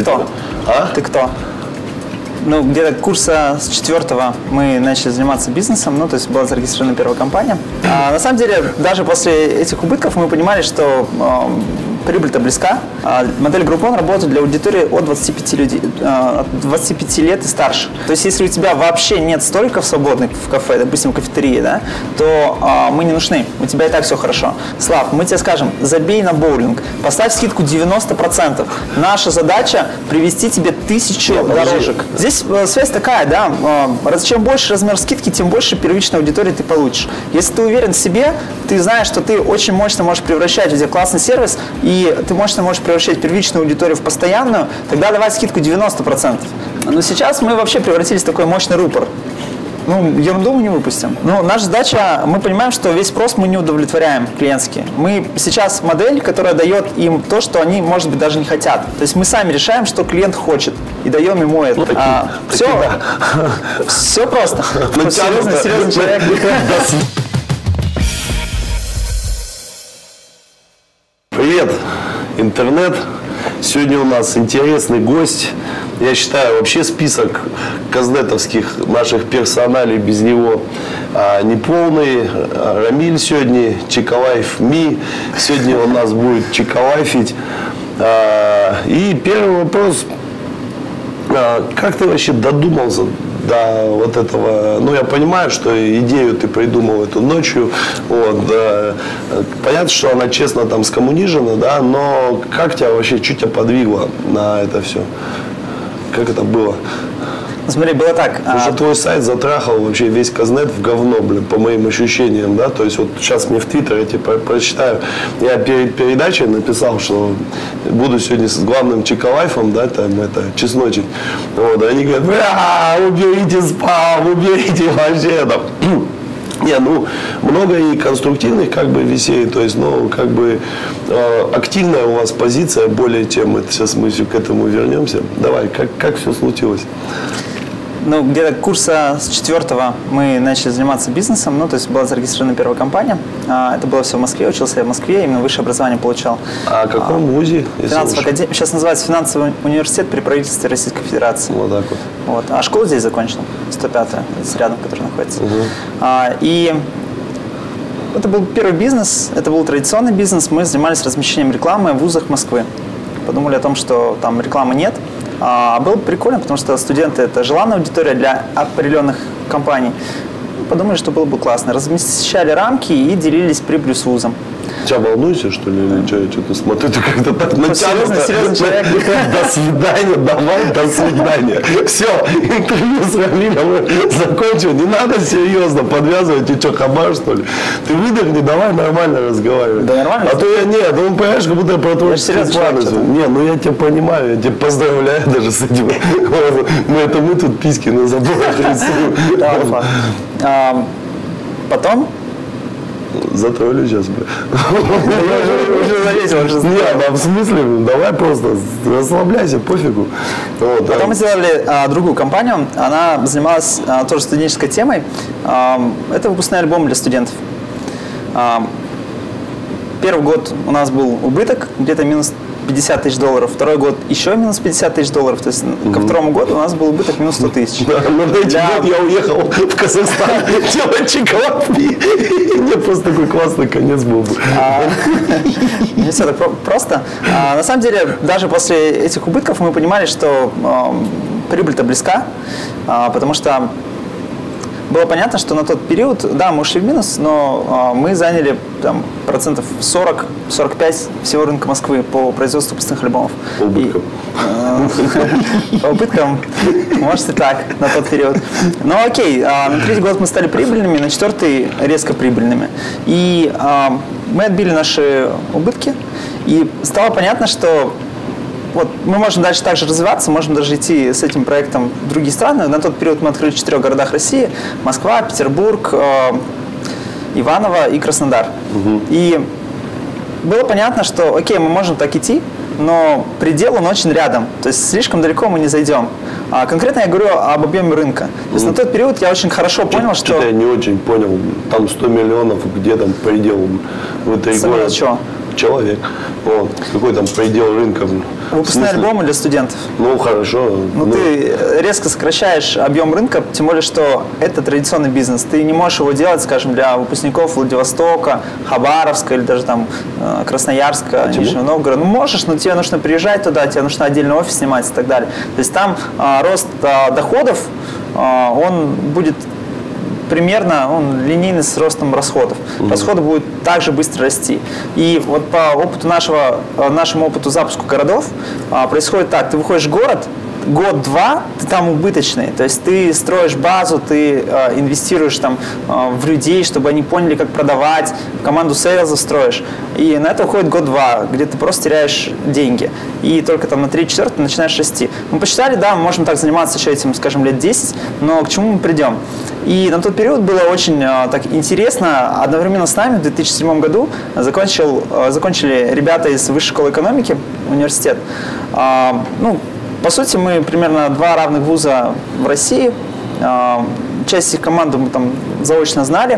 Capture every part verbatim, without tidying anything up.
кто? А? Ты кто? Ну, где-то курса с четвертого мы начали заниматься бизнесом, ну, то есть была зарегистрирована первая компания. А, на самом деле, даже после этих убытков мы понимали, что э, прибыль-то близка. А, модель Groupon работает для аудитории от двадцати пяти, людей, э, от двадцати пяти лет и старше. То есть, если у тебя вообще нет столиков свободных в кафе, допустим, в кафетерии, да, то э, мы не нужны, у тебя и так все хорошо. Слав, мы тебе скажем, забей на боулинг, поставь скидку девяносто процентов. Наша задача привести тебе тысячу дорожек. Здесь связь такая, да, чем больше размер скидки, тем больше первичной аудитории ты получишь. Если ты уверен в себе, ты знаешь, что ты очень мощно можешь превращать, у тебя классный сервис, и ты мощно можешь превращать первичную аудиторию в постоянную, тогда давай скидку девяносто процентов. Но сейчас мы вообще превратились в такой мощный рупор. Ну, ерунду мы не выпустим. Но наша задача, мы понимаем, что весь спрос мы не удовлетворяем клиентский. Мы сейчас модель, которая дает им то, что они, может быть, даже не хотят. То есть мы сами решаем, что клиент хочет, и даем ему это. Ну, такие, а, все, да. Все просто. Серьезный, серьезный человек. Привет, интернет. Сегодня у нас интересный гость. Я считаю, вообще список казнетовских наших персоналей без него а, неполный. Рамиль сегодня, Чекалайф Ми. Сегодня у нас будет чекалайфить. А, и первый вопрос. А, как ты вообще додумался до вот этого? Ну, я понимаю, что идею ты придумал эту ночью. Вот, да. Понятно, что она честно там скоммунижена, да, но как тебя вообще, что тебя подвигло на это все? Как это было? Смотри, было так. Уже а... твой сайт затрахал вообще весь казнет в говно, блин, по моим ощущениям, да? То есть вот сейчас мне в Твиттере, я тебе прочитаю, я перед передачей написал, что буду сегодня с главным Чекалайфом, да, там это, чесночек. Вот, они говорят, бля, уберите спам, уберите вообще там. Не, ну, много и конструктивных как бы вещей, то есть, ну, как бы э, активная у вас позиция, более чем, это сейчас мы к этому вернемся. Давай, как, как все случилось? Ну, где-то курса с четвертого мы начали заниматься бизнесом, ну, то есть была зарегистрирована первая компания. А, это было все в Москве, учился я в Москве, именно высшее образование получал. А в каком а, вузе? Академ... Сейчас называется финансовый университет при правительстве Российской Федерации. Вот так вот. Вот. А школу здесь закончил, сто пятая, здесь рядом, который находится. Угу. А, и это был первый бизнес, это был традиционный бизнес, мы занимались размещением рекламы в вузах Москвы. Подумали о том, что там рекламы нет. А было прикольно, потому что студенты – это желанная аудитория для определенных компаний. Подумали, что было бы классно. Размещали рамки и делились прибылью с вузом. Тебя волнуешься, что ли, или что? Я что-то смотрю, ты как-то так натянуто. Серьезный человек. До свидания, давай, до свидания. Все, интервью с Рамилем закончил. Не надо серьезно подвязывать. Ты что, хабар, что ли? Ты выдохни, давай нормально разговаривай. Да нормально. А то я нет, ну понимаешь, как будто я про твой план. Не, ну я тебя понимаю, я тебя поздравляю даже с этим. Мы это мы тут письки на заборах рисуем. Да, потом затроллю сейчас, бля. Я уже заметил, уже знаю. Нет, в смысле, давай просто расслабляйся, пофигу. Вот, Потом мы сделали а, другую компанию, она занималась а, тоже студенческой темой. А, это выпускной альбом для студентов. А, первый год у нас был убыток, где-то минус пятьдесят тысяч долларов. Второй год еще минус пятьдесят тысяч долларов. То есть mm-hmm. ко второму году у нас был убыток минус сто тысяч. Да, на третий Для... год я уехал в Казахстан делать чекалайфи. Мне просто такой классный конец был бы. Не все так просто. На самом деле, даже после этих убытков мы понимали, что прибыль-то близка, потому что было понятно, что на тот период, да, мы ушли в минус, но э, мы заняли там, процентов сорок — сорок пять всего рынка Москвы по производству пустых альбомов. По убыткам. По убыткам, может и так, на тот период. Но окей, на третий год мы стали прибыльными, на четвертый резко прибыльными. И мы отбили наши убытки, и стало понятно, что вот, мы можем дальше также развиваться, можем даже идти с этим проектом в другие страны. На тот период мы открыли в четырех городах России: Москва, Петербург, э, Иваново и Краснодар. Угу. И было понятно, что окей, мы можем так идти, но предел он очень рядом, то есть слишком далеко мы не зайдем. А конкретно я говорю об объеме рынка. То есть mm. на тот период я очень хорошо понял, что... Что-то я не очень понял, там сто миллионов, где там предел в этой горе? Что? человек. Вот. Какой там предел рынка? Выпускные альбомы для студентов. Ну, хорошо. Ну, ну, ты резко сокращаешь объем рынка, тем более, что это традиционный бизнес. Ты не можешь его делать, скажем, для выпускников Владивостока, Хабаровска или даже там Красноярска, Нижнего Новгорода. Ну, можешь, но тебе нужно приезжать туда, тебе нужно отдельный офис снимать и так далее. То есть там а, рост а, доходов, а, он будет примерно он линейный с ростом расходов. Mm-hmm. Расходы будут также быстро расти. И вот по опыту нашего, нашему опыту запуска городов а, происходит так. Ты выходишь в город, год-два ты там убыточный. То есть ты строишь базу, ты э, инвестируешь там э, в людей, чтобы они поняли, как продавать, команду сейлза строишь. И на это уходит год-два, где ты просто теряешь деньги. И только там на три-четыре ты начинаешь расти. Мы посчитали, да, мы можем так заниматься еще этим, скажем, лет десять, но к чему мы придем? И на тот период было очень э, так интересно. Одновременно с нами в две тысячи седьмом году закончил, э, закончили ребята из Высшей школы экономики, университет. Э, ну, По сути, мы примерно два равных вуза в России. Часть их команды мы там заочно знали.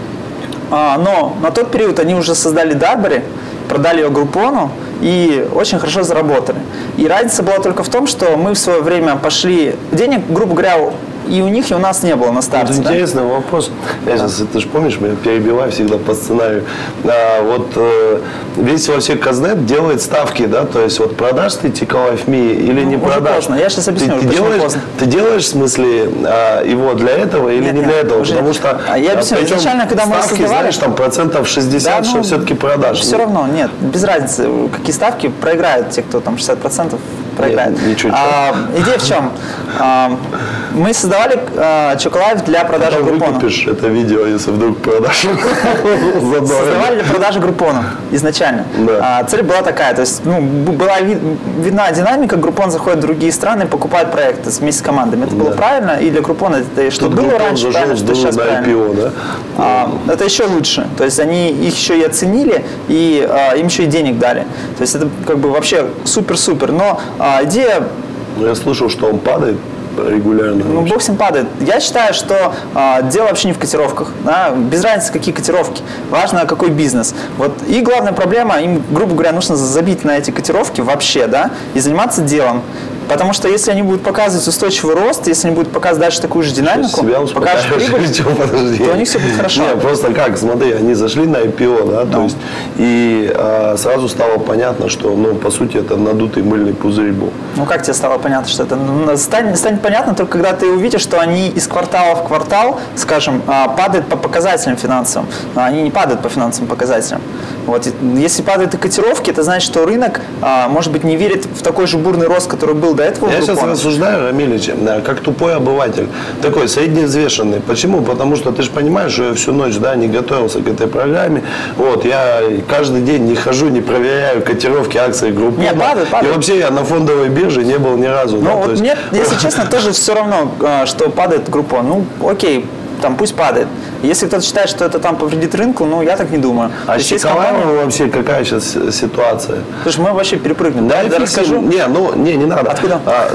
Но на тот период они уже создали Дарбери, продали ее Группону и очень хорошо заработали. И разница была только в том, что мы в свое время пошли... Денег, грубо говоря, и у них, и у нас не было на старте. Это интересный да? вопрос. Я сейчас, ты же помнишь, я перебиваю всегда по сценарию. А, вот э, весь во всех Казнет делает ставки, да, то есть вот продашь ты Тикалайф.ми или ну, не продашь. Поздно. Я сейчас объясню, ты, ты, делаешь, поздно. ты делаешь, в смысле, а, его для этого или нет, не нет, для этого? Уже... Потому что а я объясню, изначально, когда ставки, мы создавали, знаешь, там процентов шестьдесят, да, что ну, все-таки продашь. Все равно, нет, без разницы, какие ставки проиграют те, кто там шестьдесят процентов проиграет. Нет, ничего, а, идея в чем? А, мы создавали а, Чоколайф для продажи Группона. Выкупишь это видео, если вдруг продашь. Создавали для продажи Группона изначально. Да. А, цель была такая, то есть ну, была ви- видна динамика, Группон заходит в другие страны, покупает проекты вместе с командами. Это да. было правильно, и для Группона это что было Группон раньше, правильно, что сейчас правильно. ай пи о, да? А, это еще лучше, то есть они их еще и оценили, и а, им еще и денег дали. То есть это как бы вообще супер-супер, но а, идея... Я слышал, что он падает регулярно. Ну, бог с ним падает. Я считаю, что э, дело вообще не в котировках. Да? Без разницы, какие котировки. Важно, какой бизнес. Вот. И главная проблема, им, грубо говоря, нужно забить на эти котировки вообще, да, и заниматься делом. Потому что если они будут показывать устойчивый рост, если они будут показывать дальше такую же динамику, покажут прибыль, то у них все будет хорошо. Нет, просто как, смотри, они зашли на ай пи о, да, то есть, и а, сразу стало понятно, что, ну, по сути, это надутый мыльный пузырь был. Ну, как тебе стало понятно, что это? Станет, станет понятно только когда ты увидишь, что они из квартала в квартал, скажем, падают по показателям финансовым. Они не падают по финансовым показателям. Вот. Если падают и котировки, это значит, что рынок, может быть, не верит в такой же бурный рост, который был до этого. Я сейчас рассуждаю, Рамилич, как тупой обыватель, такой средневзвешенный. Почему? Потому что ты же понимаешь, что я всю ночь, да, не готовился к этой программе. Вот, я каждый день не хожу, не проверяю котировки акций группы. Нет, падает, падает. И вообще я на фондовой бирже не был ни разу. Ну, да, вот есть... мне, если честно, тоже все равно, что падает группа. Ну, окей. Там пусть падает. Если кто-то считает, что это там повредит рынку, ну я так не думаю. А с Чоколайфом вообще какая сейчас ситуация? Слушай, мы вообще перепрыгнем. Да, я расскажу. Не, ну не, не надо. Откуда? А,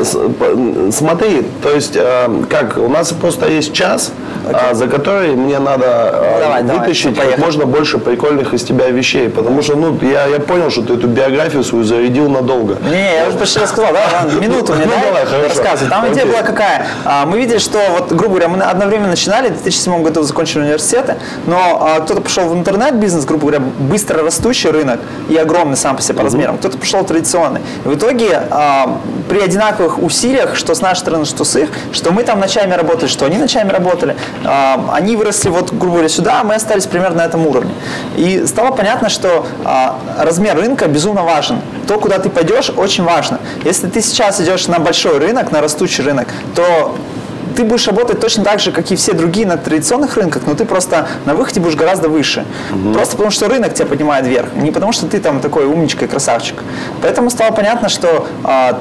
с, смотри, то есть а, как, у нас просто есть час, а, за который мне надо а, давай, вытащить давай, как можно больше прикольных из тебя вещей. Потому что, ну, я, я понял, что ты эту биографию свою зарядил надолго. Не, я уже почти рассказал, да, минуту мне дай, рассказывай. Там идея была какая. Мы видели, что, вот, грубо говоря, мы одновременно начинали, в две тысячи седьмом году закончили университеты, но а, кто-то пошел в интернет-бизнес, грубо говоря, быстро растущий рынок и огромный сам по себе по размерам, кто-то пошел в традиционный. И в итоге а, при одинаковых усилиях, что с нашей стороны, что с их, что мы там ночами работали, что они ночами работали, а, они выросли вот, грубо говоря, сюда, а мы остались примерно на этом уровне. И стало понятно, что а, размер рынка безумно важен. То, куда ты пойдешь, очень важно. Если ты сейчас идешь на большой рынок, на растущий рынок, то ты будешь работать точно так же, как и все другие на традиционных рынках, но ты просто на выходе будешь гораздо выше. Mm-hmm. Просто потому, что рынок тебя поднимает вверх, не потому, что ты там такой умничка и красавчик. Поэтому стало понятно, что а,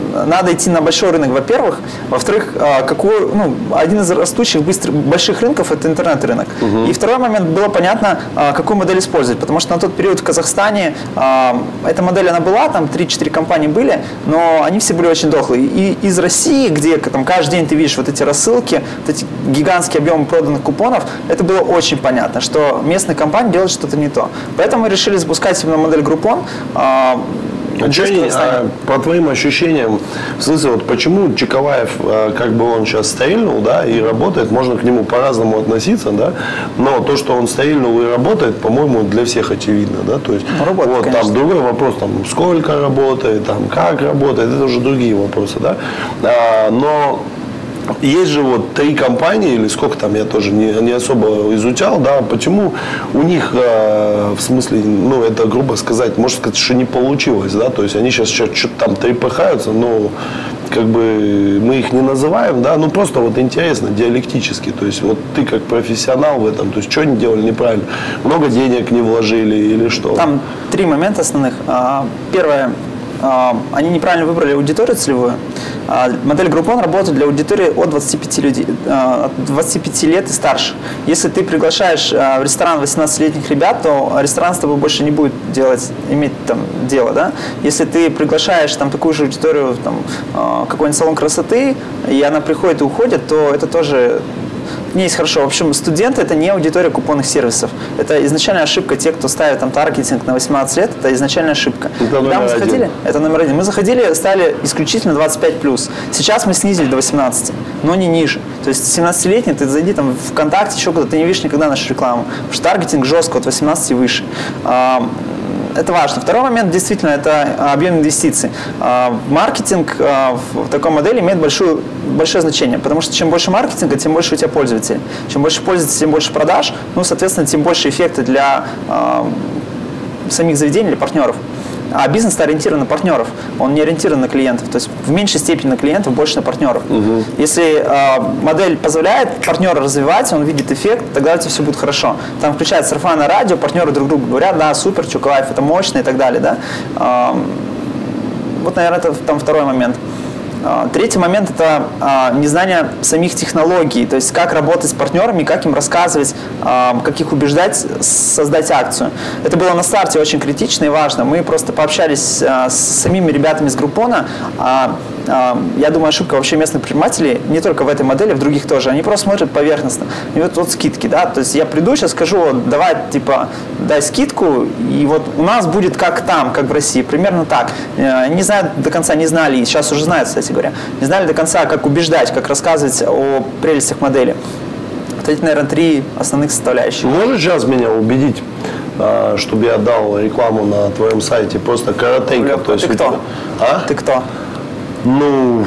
надо идти на большой рынок, во-первых. Во-вторых, какой, ну, один из растущих быстрых, больших рынков – это интернет-рынок. Угу. И второй момент, было понятно, какую модель использовать, потому что на тот период в Казахстане эта модель, она была, там три-четыре компании были, но они все были очень дохлые. И из России, где там каждый день ты видишь вот эти рассылки, вот эти гигантские объемы проданных купонов, это было очень понятно, что местные компании делают что-то не то. Поэтому мы решили запускать именно модель Groupon. А что они, а, по твоим ощущениям, в смысле, вот почему Чекалаев, а, как бы он сейчас стрельнул, да, и работает, можно к нему по-разному относиться, да, но то, что он стрельнул и работает, по-моему, для всех очевидно, да, то есть, работает, вот конечно. Там другой вопрос, там, сколько работает, там, как работает, это уже другие вопросы, да, а, но есть же вот три компании, или сколько там, я тоже не, не особо изучал, да, почему у них, э, в смысле, ну, это грубо сказать, можно сказать, что не получилось, да, то есть они сейчас что-то там трепыхаются, но как бы мы их не называем, да, ну, просто вот интересно, диалектически, то есть вот ты как профессионал в этом, то есть что они делали неправильно, много денег не вложили или что? Там три момента основных. Первое. Они неправильно выбрали аудиторию целевую. Модель Groupon работает для аудитории от двадцати пяти, людей, от двадцати пяти лет и старше. Если ты приглашаешь в ресторан восемнадцатилетних ребят, то ресторан с тобой больше не будет делать, иметь там дело. Да? Если ты приглашаешь там такую же аудиторию, там, какой-нибудь салон красоты, и она приходит и уходит, то это тоже не есть хорошо. В общем, студенты – это не аудитория купонных сервисов. Это изначальная ошибка. Те, кто ставит там таргетинг на восемнадцать лет, это изначальная ошибка. Это Когда мы заходили, один. это номер один. Мы заходили, стали исключительно двадцать пять плюс. Сейчас мы снизили до восемнадцати, но не ниже. То есть семнадцатилетний, ты зайди там в ВКонтакте, еще куда-то, ты не видишь никогда нашу рекламу. Потому что таргетинг жестко от восемнадцати и выше. Это важно. Второй момент, действительно, это объем инвестиций. Маркетинг в такой модели имеет большую, большое значение, потому что чем больше маркетинга, тем больше у тебя пользователей. Чем больше пользователей, тем больше продаж, ну, соответственно, тем больше эффекта для самих заведений, для партнеров. А бизнес ориентирован на партнеров, он не ориентирован на клиентов. То есть в меньшей степени на клиентов, больше на партнеров. Угу. Если э, модель позволяет партнера развивать, он видит эффект, тогда у тебя все будет хорошо. Там включается сарафанное радио, партнеры друг другу говорят, да, супер, Чекалаев, это мощно и так далее. Да? Э, вот, наверное, это там второй момент. Третий момент – это а, незнание самих технологий, то есть как работать с партнерами, как им рассказывать, а, как их убеждать создать акцию. Это было на старте очень критично и важно. Мы просто пообщались а, с самими ребятами из Groupon. А, а, я думаю, ошибка вообще местных предпринимателей, не только в этой модели, в других тоже. Они просто смотрят поверхностно. И вот, вот скидки, да, то есть я приду, сейчас скажу, вот, давай, типа, дай скидку, и вот у нас будет как там, как в России, примерно так. Не знаю, до конца не знали, и сейчас уже знают, кстати говоря, не знали до конца, как убеждать, как рассказывать о прелестях модели. Вот эти, наверное, три основных составляющих. Можешь сейчас меня убедить, чтобы я дал рекламу на твоем сайте, просто коротенько? То есть ты кто? А? Ты кто? Ну,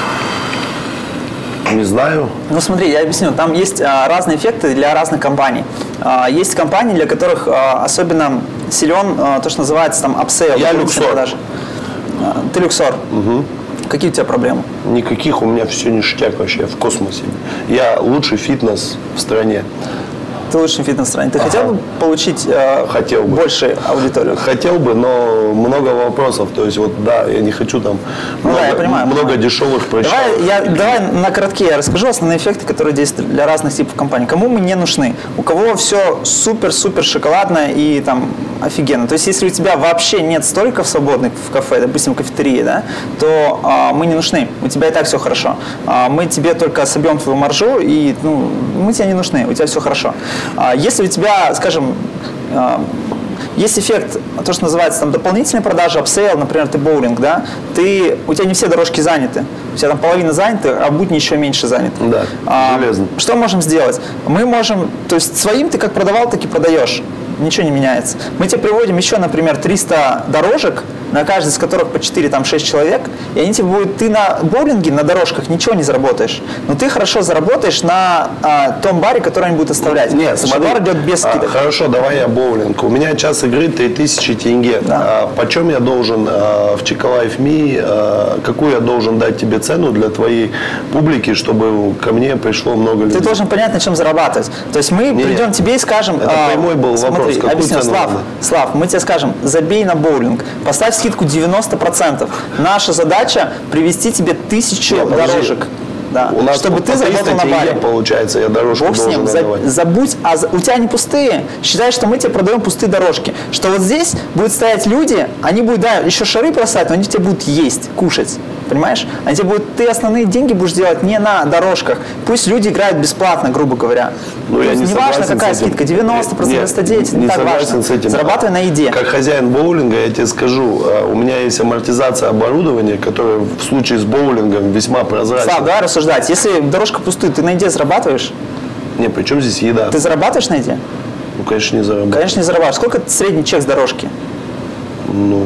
не знаю. Ну, смотри, я объясню. Там есть а, разные эффекты для разных компаний. А, есть компании, для которых а, особенно силен а, то, что называется там апсейл. Я люксор. А, ты люксор. Угу. Какие у тебя проблемы? Никаких, у меня все ништяк вообще, я в космосе. Я лучший фитнес в стране. Ты лучший фитнес в стране. Ты ага. хотел бы получить э, хотел бы. больше аудиторию? Хотел бы, но много вопросов. То есть, вот да, я не хочу там ну, много, да, я понимаю, много понимаю. дешевых прыщав. Давай, я, давай на коротке я расскажу основные эффекты, которые действуют для разных типов компаний. Кому мы не нужны? У кого все супер-супер шоколадно и там офигенно. То есть, если у тебя вообще нет столиков свободных в кафе, допустим, в кафетерии, да, то а, мы не нужны. У тебя и так все хорошо. А, мы тебе только собьем твою маржу, и ну, мы тебе не нужны, у тебя все хорошо. А, если у тебя, скажем, а, есть эффект, то, что называется там дополнительные продажи, апсейл, например, ты боулинг, да, ты, у тебя не все дорожки заняты, у тебя там половина занята, а будни еще меньше заняты. Да, а, железно. Что можем сделать? Мы можем, то есть своим ты как продавал, так и продаешь. Ничего не меняется. Мы тебе приводим еще, например, триста дорожек, на каждой из которых по четыре-шесть человек, и они тебе будут, ты на боулинге, на дорожках ничего не заработаешь, но ты хорошо заработаешь на а, том баре, который они будут оставлять. Нет, смотри, бар идет без скидок. А, хорошо, давай я боулинг. У меня час игры три тысячи тенге. Да. А, почем я должен а, в Чекалаев Ми, а, какую я должен дать тебе цену для твоей публики, чтобы ко мне пришло много людей? Ты должен понять, на чем зарабатывать. То есть мы Нет, придем тебе и скажем... Это а, прямой был смотри, вопрос. Какую объясню, цену Слав, надо? Слав, мы тебе скажем, забей на боулинг, поставь скидку скидку девяносто процентов. Наша задача привести тебе тысячу Нет, дорожек. Да. У нас чтобы ты заработал на баре. Получается, я дорожку Бог с ним, за, забудь, а за, у тебя они пустые, считай, что мы тебе продаем пустые дорожки. Что вот здесь будут стоять люди, они будут, да, еще шары бросать, но они тебя будут есть, кушать. Понимаешь? Они тебе будут, ты основные деньги будешь делать не на дорожках. Пусть люди играют бесплатно, грубо говоря. Ну, я не важно, какая скидка, девяносто процентов, девяносто девять процентов, не, не так важно. С этим. Зарабатывай на еде. Как хозяин боулинга, я тебе скажу, у меня есть амортизация оборудования, которая в случае с боулингом весьма прозрачна. Слав, давай рассуждать. Если дорожка пустует, ты на еде зарабатываешь? Не, при чем здесь еда? Ты зарабатываешь на еде? Ну, конечно, не зарабатываю. Конечно, не зарабатываешь. Сколько средний чек с дорожки? Ну,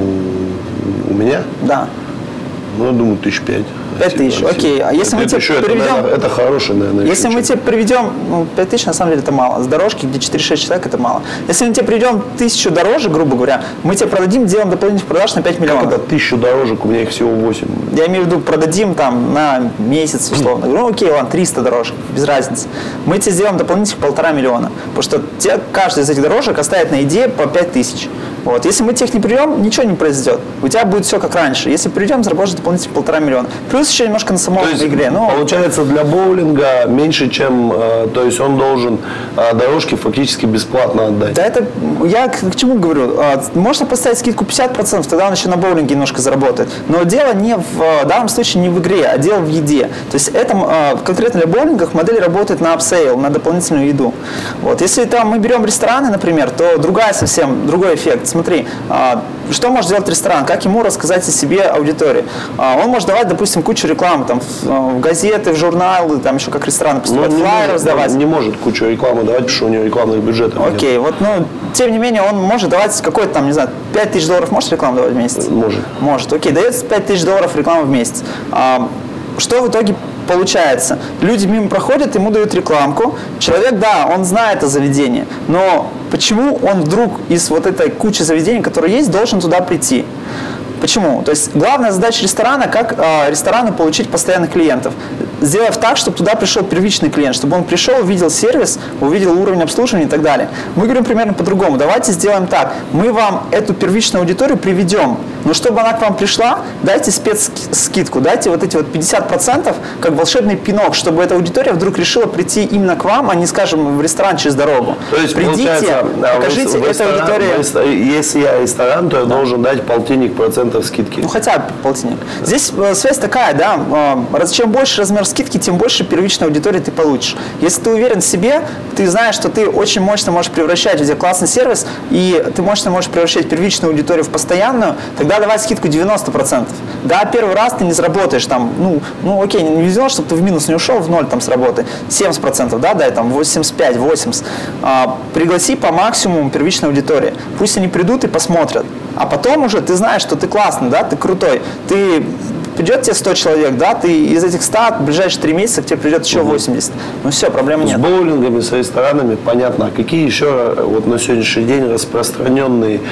у меня? Да. Ну, я думаю, тысяч пять. Пять тысяч, окей. А если мы тебе еще, приведем... Это, наверное, это хороший, наверное, Если мы тебе приведем... Ну, пять тысяч, на самом деле, это мало. С дорожки, где четыре-шесть человек, это мало. Если мы тебе приведем тысячу дорожек, грубо говоря, мы тебе продадим, делаем дополнительных продаж на пять миллионов. Как это тысячу дорожек? У меня их всего восемь. Я имею в виду, продадим там на месяц, условно. Ну, окей, ладно, триста дорожек, без разницы. Мы тебе сделаем дополнительных полтора миллиона. Потому что тебе каждая из этих дорожек оставит на еде по пять тысяч. Вот. Если мы тех не приведем, ничего не произойдет. У тебя будет все как раньше. Если приведем, заработаешь дополнительно полтора миллиона. Плюс еще немножко на самом игре. Но... Получается, для боулинга меньше, чем... Э, то есть он должен э, дорожки фактически бесплатно отдать. Да это... Я к, к чему говорю? Э, можно поставить скидку пятьдесят процентов, тогда он еще на боулинге немножко заработает. Но дело не в, в данном случае не в игре, а дело в еде. То есть это э, конкретно для боулингов модель работает на апсейл, на дополнительную еду. Вот. Если там мы берем рестораны, например, то другая совсем, другой эффект. Смотри, что может делать ресторан, как ему рассказать о себе аудитории. Он может давать, допустим, кучу рекламы, там, в газеты, в журналы, там еще как рестораны поступают, флайеры раздавать. Он не может кучу рекламы давать, потому что у него рекламных бюджетов нет. Окей, вот, ну, тем не менее, он может давать какой-то там, не знаю, пять тысяч долларов, может рекламу давать в месяц? Может. Может, окей, дается пять тысяч долларов рекламы в месяц. Что в итоге получается? Люди мимо проходят, ему дают рекламку. Человек, да, он знает о заведении, но почему он вдруг из вот этой кучи заведений, которые есть, должен туда прийти? Почему? То есть главная задача ресторана, как э, ресторану получить постоянных клиентов, сделав так, чтобы туда пришел первичный клиент, чтобы он пришел, увидел сервис, увидел уровень обслуживания и так далее. Мы говорим примерно по-другому. Давайте сделаем так. Мы вам эту первичную аудиторию приведем, но чтобы она к вам пришла, дайте спецскидку, дайте вот эти вот пятьдесят процентов, как волшебный пинок, чтобы эта аудитория вдруг решила прийти именно к вам, а не, скажем, в ресторан через дорогу. То есть, придите, покажите этой аудитории. Если я ресторан, то я да. должен дать полтинник процентов скидки. Ну, хотя бы полтинник. Здесь э, связь такая, да, э, чем больше размер скидки, тем больше первичной аудитории ты получишь. Если ты уверен в себе, ты знаешь, что ты очень мощно можешь превращать, у тебя классный сервис, и ты мощно можешь превращать первичную аудиторию в постоянную, тогда давай скидку девяносто процентов. Да, первый раз ты не заработаешь там, ну, ну окей, не везло, чтобы ты в минус не ушел, в ноль там сработай, семьдесят процентов, да, дай там восемьдесят пять восемьдесят. А, пригласи по максимуму первичной аудитории. Пусть они придут и посмотрят. А потом уже ты знаешь, что ты классный, да, ты крутой. Ты придет тебе сто человек, да, ты из этих ста в ближайшие три месяца к тебе придет еще восемьдесят. Ну все, проблем нет. С боулингами, с ресторанами, понятно. А какие еще вот на сегодняшний день распространенные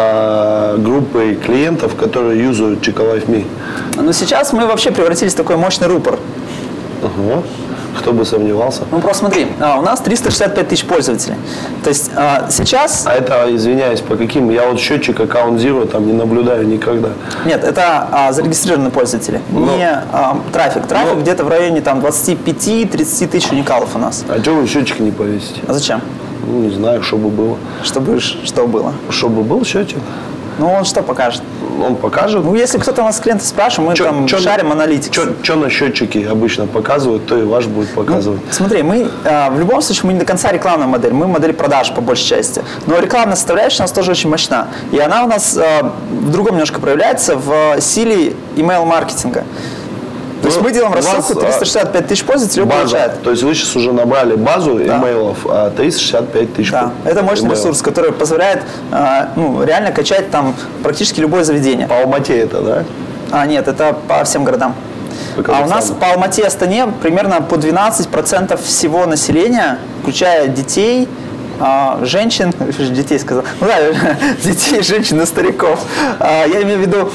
а, группы клиентов, которые юзают Chicalife точка me? Ну сейчас мы вообще превратились в такой мощный рупор. Угу. Кто бы сомневался. Ну, просто смотри, а, у нас триста шестьдесят пять тысяч пользователей. То есть а, сейчас... А это, извиняюсь, по каким? Я вот счетчик Account Zero там не наблюдаю никогда. Нет, это а, зарегистрированные пользователи, но, не а, трафик. Трафик но, где-то в районе там двадцать пять - тридцать тысяч уникалов у нас. А что вы счетчик не повесите? А зачем? Ну, не знаю, чтобы было. Чтобы что было? Чтобы был счетчик. Ну, он что покажет? Он покажет. Ну, если кто-то у нас клиента спрашивает, мы чё, там чё, шарим аналитику. Что на счетчике обычно показывают, то и ваш будет показывать. Ну, смотри, мы э, в любом случае мы не до конца рекламная модель, мы модель продаж по большей части. Но рекламная составляющая у нас тоже очень мощна. И она у нас э, в другом немножко проявляется в силе email-маркетинга. То есть мы делаем рассылку, триста шестьдесят пять тысяч пользователей получает. То есть вы сейчас уже набрали базу да. имейлов, а триста шестьдесят пять тысяч. Да, это мощный имейлов. Ресурс, который позволяет ну, реально качать там практически любое заведение. По Алмате это, да? А, нет, это по всем городам. А у нас по Алмате и Астане примерно по двенадцать процентов всего населения, включая детей, женщин, детей сказал, ну да, детей, женщин и стариков. Я имею в виду...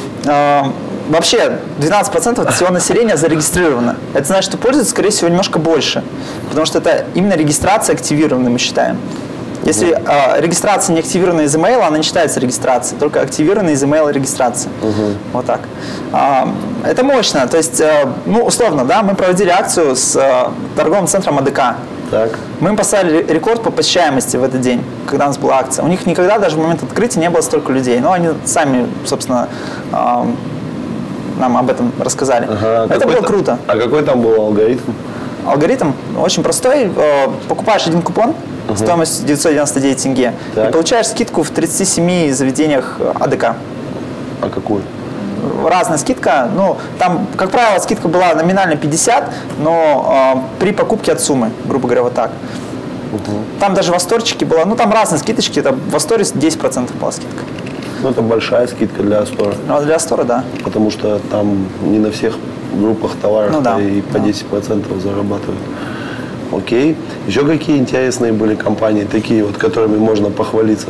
Вообще двенадцать процентов от всего населения зарегистрировано. Это значит, что пользуется, скорее всего, немножко больше. Потому что это именно регистрация активированная, мы считаем. Если угу. э, регистрация не активирована из email, она не считается регистрацией, только активированная из email регистрация. Угу. Вот так. А, это мощно. То есть, э, ну, условно, да, мы проводили акцию с э, торговым центром АДК. Так. Мы им поставили рекорд по посещаемости в этот день, когда у нас была акция. У них никогда даже в момент открытия не было столько людей. Но они сами, собственно, э, нам об этом рассказали. Ага, это было круто. А какой там был алгоритм? Алгоритм очень простой. Покупаешь один купон, uh-huh. стоимость девятьсот девяносто девять тенге, так. и получаешь скидку в тридцати семи заведениях АДК. А какую? Разная скидка. Ну, там, как правило, скидка была номинально пятьдесят, но э, при покупке от суммы, грубо говоря, вот так. Uh-huh. Там даже в Асторчике было, ну, там разные скидочки. Это в Асторе десять процентов была скидка. Ну, это большая скидка для Астора. Ну, для Астора, да. Потому что там не на всех группах товаров ну, да, и по да. десять процентов зарабатывают. Окей. Еще какие интересные были компании, такие вот, которыми можно похвалиться?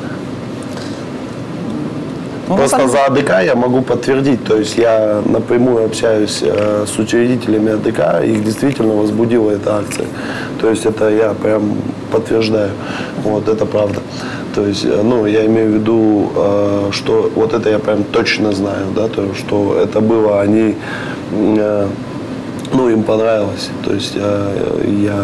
Ну, Просто самом... за АДК я могу подтвердить, то есть я напрямую общаюсь э, с учредителями АДК, их действительно возбудила эта акция. То есть это я прям подтверждаю, вот это правда. То есть, ну, я имею в виду, э, что вот это я прям точно знаю, да, то, что это было, они, э, ну, им понравилось. То есть э,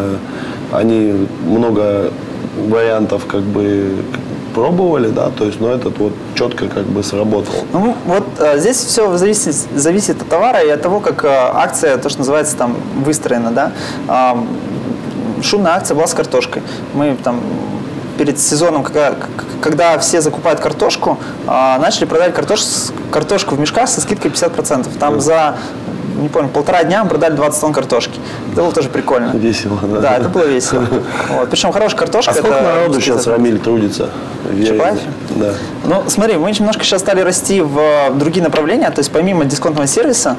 я, они много вариантов как бы пробовали, да, то есть, но этот вот четко как бы сработал. Ну, вот а, здесь все зависит, зависит от товара и от того, как а, акция, то, что называется, там, выстроена, да. А, шумная акция была с картошкой. Мы там перед сезоном, когда, когда все закупают картошку, а, начали продавать картош, картошку в мешках со скидкой пятьдесят процентов. Там mm. за, не помню, полтора дня мы продали двадцать тонн картошки. Это было тоже прикольно. Весело, да. Да, это было весело. Вот. Причем хорошая картошка. А сколько это народу сейчас, Рамиль, трудится? В Чапаеве? Да. Ну, смотри, мы немножко сейчас стали расти в другие направления. То есть помимо дисконтного сервиса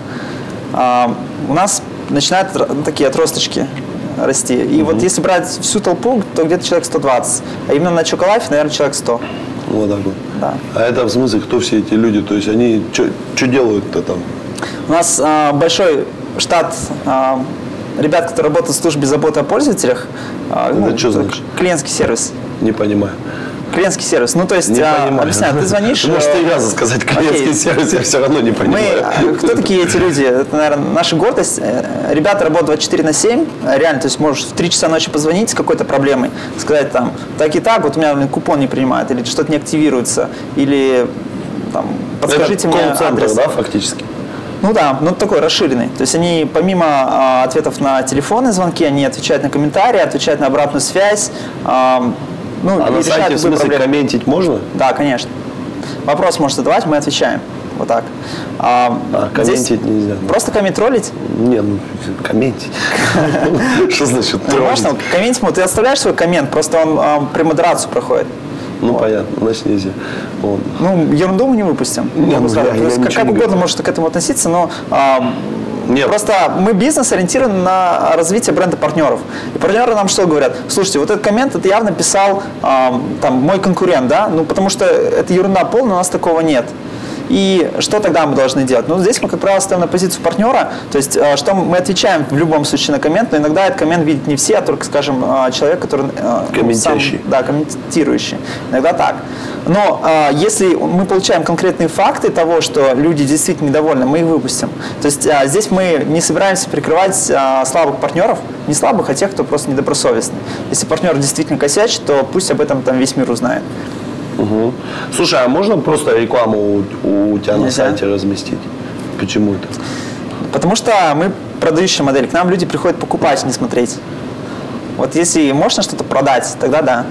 а, у нас начинают такие отросточки расти. И mm-hmm. вот если брать всю толпу, то где-то человек сто двадцать. А именно на Чоколайфе, наверное, человек сто. Вот так вот. Да. А это в смысле, кто все эти люди? То есть они что делают-то там? У нас а, большой штат а, ребят, которые работают в службе заботы о пользователях. А, это ну, что значит? Клиентский сервис. Не понимаю. Клиентский сервис. Ну, то есть, а, объясняю, ты звонишь... Может, три раза сказать клиентский окей. сервис, я все равно не понимаю. Мы, кто такие эти люди? Это, наверное, наша гордость. Ребята работают двадцать четыре на семь. Реально, то есть, можешь в три часа ночи позвонить с какой-то проблемой, сказать там, так и так, вот у меня купон не принимает, или что-то не активируется, или там, подскажите это мне адрес. Да, фактически? Ну да, ну такой расширенный. То есть они помимо а, ответов на телефонные звонки, они отвечают на комментарии, отвечают на обратную связь. А, ну, а на сайте в смысле проблемы. Комментить можно? Да, конечно. Вопрос можешь задавать, мы отвечаем. Вот так. А, а комментить нельзя? Просто коммент троллить? Не, ну комментить. Что значит троллить? Можно комментить, ты оставляешь свой коммент, просто он при модерацию проходит. Ну, вот. Понятно, значит нельзя. Вот. Ну, ерунду мы не выпустим. Не, ну, я, я как как угодно можешь к этому относиться, но а, Нет. просто мы бизнес ориентирован на развитие бренда партнеров. И партнеры нам что говорят? Слушайте, вот этот коммент это явно писал а, там, мой конкурент, да? Ну, потому что это ерунда полная, у нас такого нет. И что тогда мы должны делать? Ну, здесь мы, как правило, ставим на позицию партнера, то есть, что мы отвечаем в любом случае на коммент, но иногда этот коммент видит не все, а только, скажем, человек, который... Комментирующий. Сам, да, комментирующий. Иногда так. Но если мы получаем конкретные факты того, что люди действительно недовольны, мы их выпустим. То есть, здесь мы не собираемся прикрывать слабых партнеров, не слабых, а тех, кто просто недобросовестный. Если партнер действительно косячит, то пусть об этом там весь мир узнает. Угу. Слушай, а можно просто рекламу у, у тебя Нельзя. на сайте разместить? Почему это? Потому что мы продающая модель. К нам люди приходят покупать, не смотреть. Вот если можно что-то продать, тогда да.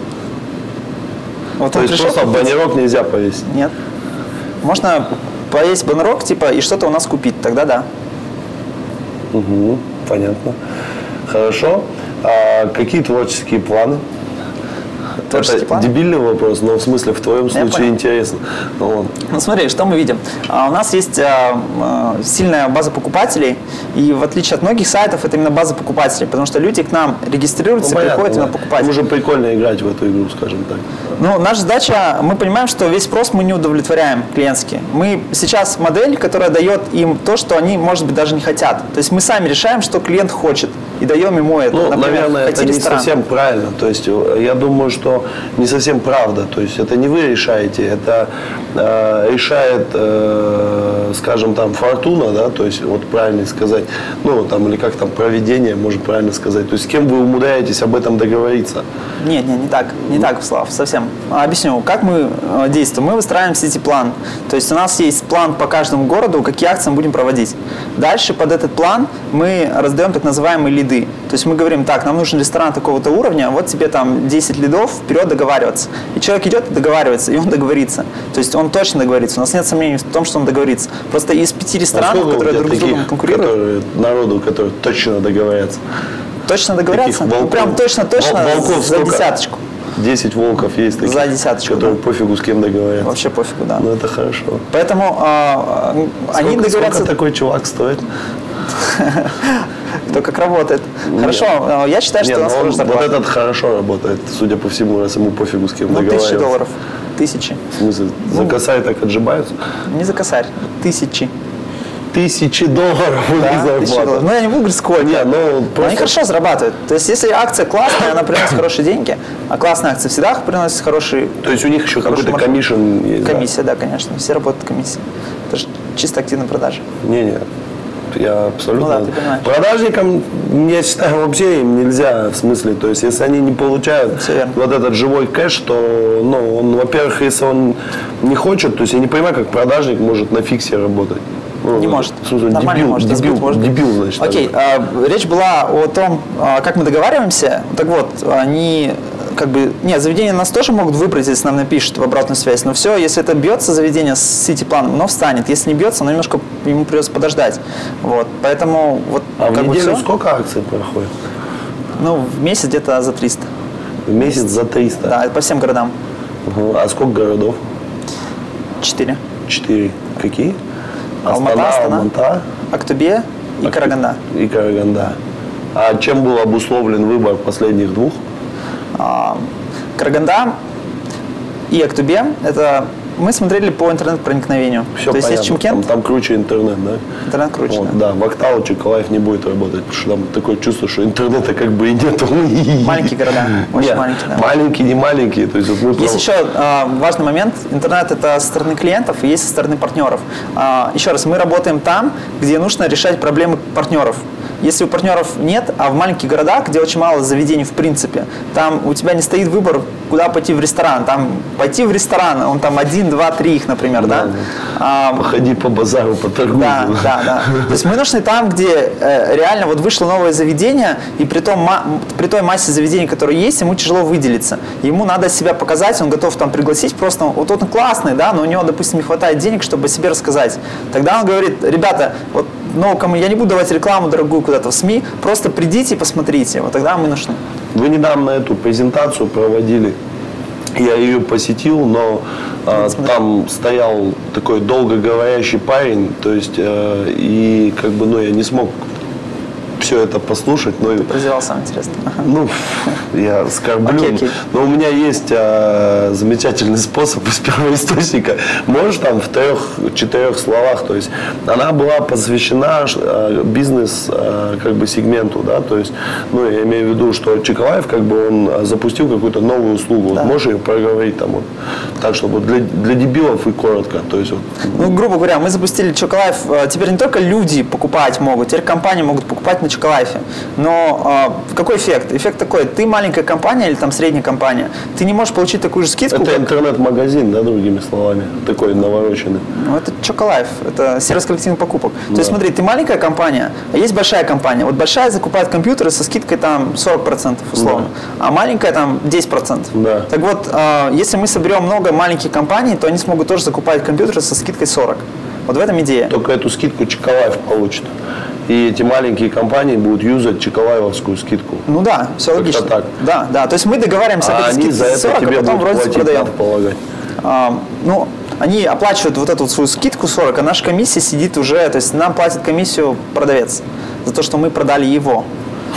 Вот То есть просто купить. Баннерок нельзя повесить? Нет. Можно повесить баннерок, типа, и что-то у нас купить, тогда да. Угу, понятно. Хорошо. А какие творческие планы? Это план? Дебильный вопрос, но в смысле в твоем случае интересно. Ну, ну смотри, что мы видим. А, у нас есть а, а, сильная база покупателей, и в отличие от многих сайтов, это именно база покупателей, потому что люди к нам регистрируются, ну, понятно, приходят да. именно покупать. Уже прикольно играть в эту игру, скажем так. Ну, наша задача, мы понимаем, что весь спрос мы не удовлетворяем клиентский. Мы сейчас модель, которая дает им то, что они, может быть, даже не хотят. То есть мы сами решаем, что клиент хочет, и даем ему это. Ну, например, наверное, это не ресторан. Совсем правильно. То есть я думаю, что оно не совсем правда. То есть это не вы решаете, это э, решает, э, скажем, там, фортуна, да, то есть, вот правильно сказать, ну, там, или как там, провидение, может правильно сказать. То есть с кем вы умудряетесь об этом договориться? Нет, нет, не так, не так, Слав, совсем. Объясню, как мы действуем. Мы выстраиваем сити-план. То есть у нас есть план по каждому городу, какие акции мы будем проводить. Дальше под этот план мы раздаем так называемые лиды. То есть мы говорим, так, нам нужен ресторан такого-то уровня, вот тебе там десять лидов, вперед договариваться. И человек идет и договаривается, и он договорится. То есть он точно договорится. У нас нет сомнений в том, что он договорится. Просто из пяти ресторанов, а которые друг с другом конкурируют... Которые, народу, которые точно договорятся? Точно договорятся? Ну, прям точно-точно за сколько? Десяточку. десять волков есть таких, за десяточку, которые да. Пофигу с кем договорятся. Вообще пофигу, да. Ну это хорошо. Поэтому э, они сколько, договорятся... Сколько такой чувак стоит? Кто как работает. Нет. Хорошо, я считаю, что Нет, у нас хорошая зарплата. Вот этот хорошо работает, судя по всему, раз ему пофигу с кем ну, договариваться. тысячи долларов. Тысячи. В смысле, за ну, косарь так отжимаются? Не за косарь, тысячи. Тысячи долларов у них зарплата. Ну, я не буду говорить сколько. Не, ну, просто... Они хорошо зарабатывают. То есть, если акция классная, она приносит хорошие деньги, а классная акция всегда приносит хорошие... То есть, у них еще какой-то комиссион есть? Комиссия, да? да, конечно. Все работают комиссией. Это же чисто активная продажа. Не-не. Я абсолютно... Ну, да, продажникам, я считаю, вообще им нельзя, в смысле, то есть, если они не получают вот этот живой кэш, то, ну, он, во-первых, если он не хочет, то есть, я не понимаю, как продажник может на фиксе работать. Ну, не может. В смысле, Нормально дебил, может. Дебил, может. дебил, значит. Окей, а, речь была о том, а, как мы договариваемся. Так вот, они... Как бы, нет, заведения нас тоже могут выбрать, если нам напишут в обратную связь. Но все, если это бьется заведение с сити-планом, оно встанет. Если не бьется, оно немножко ему придется подождать. Вот, поэтому вот. А как в неделю бы сколько акций проходит? Ну, в месяц где-то за триста. В месяц за триста? Да, это по всем городам. Угу. А сколько городов? Четыре. Четыре. Какие? Алмата, Астана, Алмата, Актубе и Акту... Караганда. И Караганда. А чем был обусловлен выбор последних двух? Караганда и Актубе – это мы смотрели по интернет-проникновению. Все То понятно. есть есть Чимкент. Там, там круче интернет, да? Интернет круче, вот, да. Да, в Актау Чекалаев не будет работать, потому что там такое чувство, что интернета как бы и нету. Маленькие города, очень Нет, маленькие. Да. Маленькие, не маленькие. То есть, вот мы есть прям... еще э, важный момент. Интернет – это со стороны клиентов и есть со стороны партнеров. Э, еще раз, мы работаем там, где нужно решать проблемы партнеров. Если у партнеров нет, а в маленьких городах, где очень мало заведений в принципе, там у тебя не стоит выбор, куда пойти в ресторан. Там пойти в ресторан, он там один, два, три их, например, да? да? А, Походи по базару, поторгуй. Да, да, да. То есть мы нужны там, где э, реально вот вышло новое заведение, и при, том, при той массе заведений, которые есть, ему тяжело выделиться. Ему надо себя показать, он готов там пригласить, просто вот он классный, да, но у него, допустим, не хватает денег, чтобы о себе рассказать. Тогда он говорит, ребята, вот, ну, кому я не буду давать рекламу дорогую куда-то в СМИ, просто придите и посмотрите, вот тогда мы нужны. Вы недавно эту презентацию проводили, я ее посетил, но а, там стоял такой долгоговорящий парень, то есть, э, и как бы, ну, я не смог все это послушать. Но, Ты прозевал сам, интересно. Ну, я скорблю, okay, okay. но у меня есть а, замечательный способ из первоисточника. Можешь там в трех-четырех словах, то есть она была посвящена а, бизнес а, как бы сегменту, да, то есть, ну, я имею в виду, что Чекалаев как бы он запустил какую-то новую услугу. Да. Вот можешь ее проговорить там вот так, чтобы для, для дебилов и коротко, то есть вот. Ну, грубо говоря, мы запустили Чекалаев, теперь не только люди покупать могут, теперь компании могут покупать на Чекалаеве. Но э, какой эффект? Эффект такой, ты маленькая компания или там средняя компания, ты не можешь получить такую же скидку. Это как... интернет-магазин, да, другими словами, такой навороченный. Ну, это Чекалаев, это сервис коллективных покупок. Да. То есть смотри, ты маленькая компания, а есть большая компания. Вот большая закупает компьютеры со скидкой там сорок процентов условно, да. А маленькая там десять процентов. Да. Так вот, э, если мы соберем много маленьких компаний, то они смогут тоже закупать компьютеры со скидкой сорок. Вот в этом идея. Только эту скидку Чекалаев получит. И эти маленькие компании будут юзать чекалаевскую скидку. Ну да, все как логично. Так. Да, да. То есть мы договариваемся а об этой скидке за это сорок, тебе а потом вроде продаем. А, ну, они оплачивают вот эту вот свою скидку сорок, а наша комиссия сидит уже, то есть нам платит комиссию продавец за то, что мы продали его.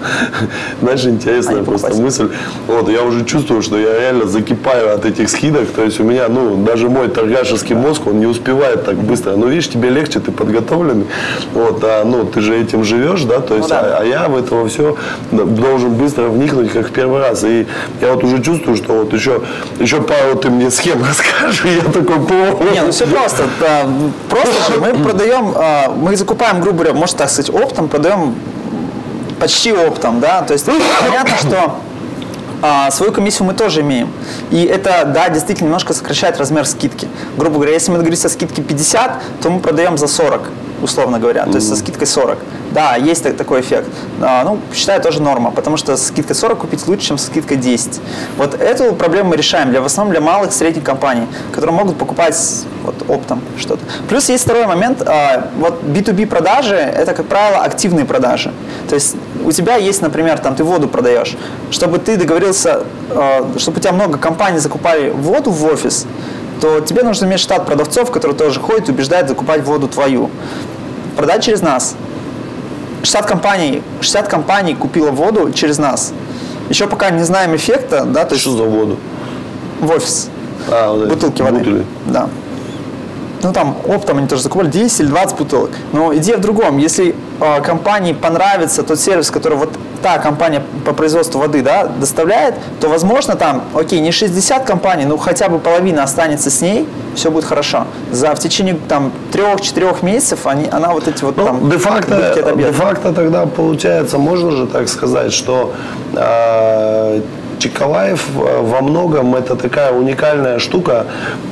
Знаешь, интересная а просто мысль. Вот, я уже чувствую, что я реально закипаю от этих скидок. То есть у меня, ну, даже мой торгашеский мозг, он не успевает так быстро. Ну, видишь, тебе легче, ты подготовленный. Вот, а, ну, ты же этим живешь, да? То есть, ну, да. А, а я в это все должен быстро вникнуть, как в первый раз. И я вот уже чувствую, что вот еще, еще пару ты мне схем расскажешь, и я такой, по Не, ну все просто. Просто же мы продаем, мы закупаем, грубо говоря, можно так сказать, оптом, продаем почти оптом, да, то есть понятно, что а, свою комиссию мы тоже имеем. И это, да, действительно немножко сокращает размер скидки. Грубо говоря, если мы договорились о скидке пятьдесят, то мы продаем за сорок, условно говоря, то есть со скидкой сорок. Да, есть такой эффект. А, ну, считаю, тоже норма, потому что со скидкой сорок купить лучше, чем со скидкой десять. Вот эту проблему мы решаем для, в основном для малых и средних компаний, которые могут покупать вот, оптом что-то. Плюс есть второй момент. А, вот би ту би продажи – это, как правило, активные продажи. То есть у тебя есть, например, там ты воду продаешь. Чтобы ты договорился, а, чтобы у тебя много компаний закупали воду в офис, то тебе нужно иметь штат продавцов, которые тоже ходят и убеждают закупать воду твою. Продать через нас. шестьдесят компаний, шестьдесят компаний купило воду через нас. Еще пока не знаем эффекта. Да, то есть что за воду? В офис. А, вот бутылки воды. Бутыли. Да. Ну там оптом они тоже закупали десять или двадцать бутылок. Но идея в другом. Если э, компании понравится тот сервис, который вот та компания по производству воды, да, доставляет, то возможно там, окей, не шестьдесят компаний, но хотя бы половина останется с ней, все будет хорошо. За в течение там трех-четырех месяцев они, она вот эти вот ну, там де-факто, де-факто тогда получается, можно же так сказать, что э, Чекалаев во многом это такая уникальная штука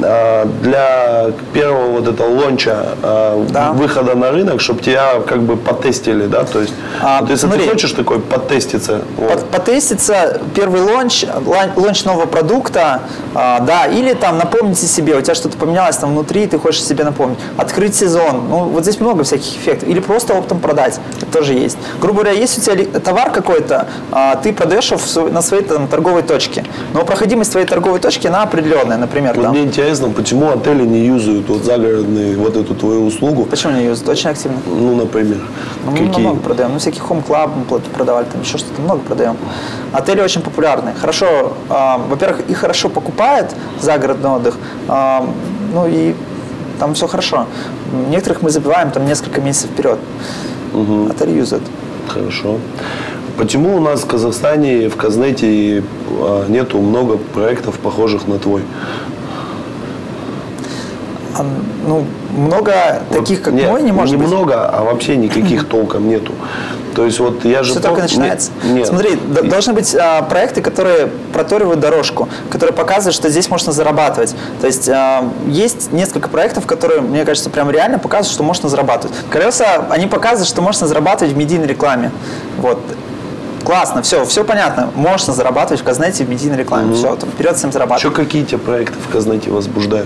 для первого вот этого лонча, да. выхода на рынок, чтобы тебя как бы потестили, да, то есть, а, вот если смотри, ты хочешь такой потеститься. Вот. Потеститься, первый лонч, лонч нового продукта, да, или там напомните себе, у тебя что-то поменялось там внутри, ты хочешь себе напомнить, открыть сезон, ну вот здесь много всяких эффектов, или просто оптом продать, это тоже есть. Грубо говоря, если у тебя товар какой-то, ты продаешь его на своей там торговой точке. Но проходимость твоей торговой точки, она определенная, например. Вот там. Мне интересно, почему отели не юзают вот загородные, вот эту твою услугу? Почему не юзают? Очень активно. Ну, например. Ну, мы много продаем. Ну, всякие хом-клаб продавали, там еще что-то много продаем. Отели очень популярны. Хорошо, э, во-первых, их хорошо покупают, загородный отдых, э, ну и там все хорошо. Некоторых мы забиваем там несколько месяцев вперед. Угу. Отели юзают. Хорошо. Почему у нас в Казахстане, в Казнете нету много проектов, похожих на твой? А, ну, много вот таких, как нет, мой, не может не быть? Не много, а вообще никаких толком нету. То есть вот я же... Все только начинается. Нет, нет. Смотри, и... должны быть а, проекты, которые проторивают дорожку, которые показывают, что здесь можно зарабатывать. То есть а, есть несколько проектов, которые, мне кажется, прям реально показывают, что можно зарабатывать. Колеса, они показывают, что можно зарабатывать в медийной рекламе. Вот. Классно, все, все понятно. Можно зарабатывать в Казнете в медийной рекламе. Угу. Все, там, вперед всем зарабатывать. Еще какие тебе проекты в Казнете возбуждают?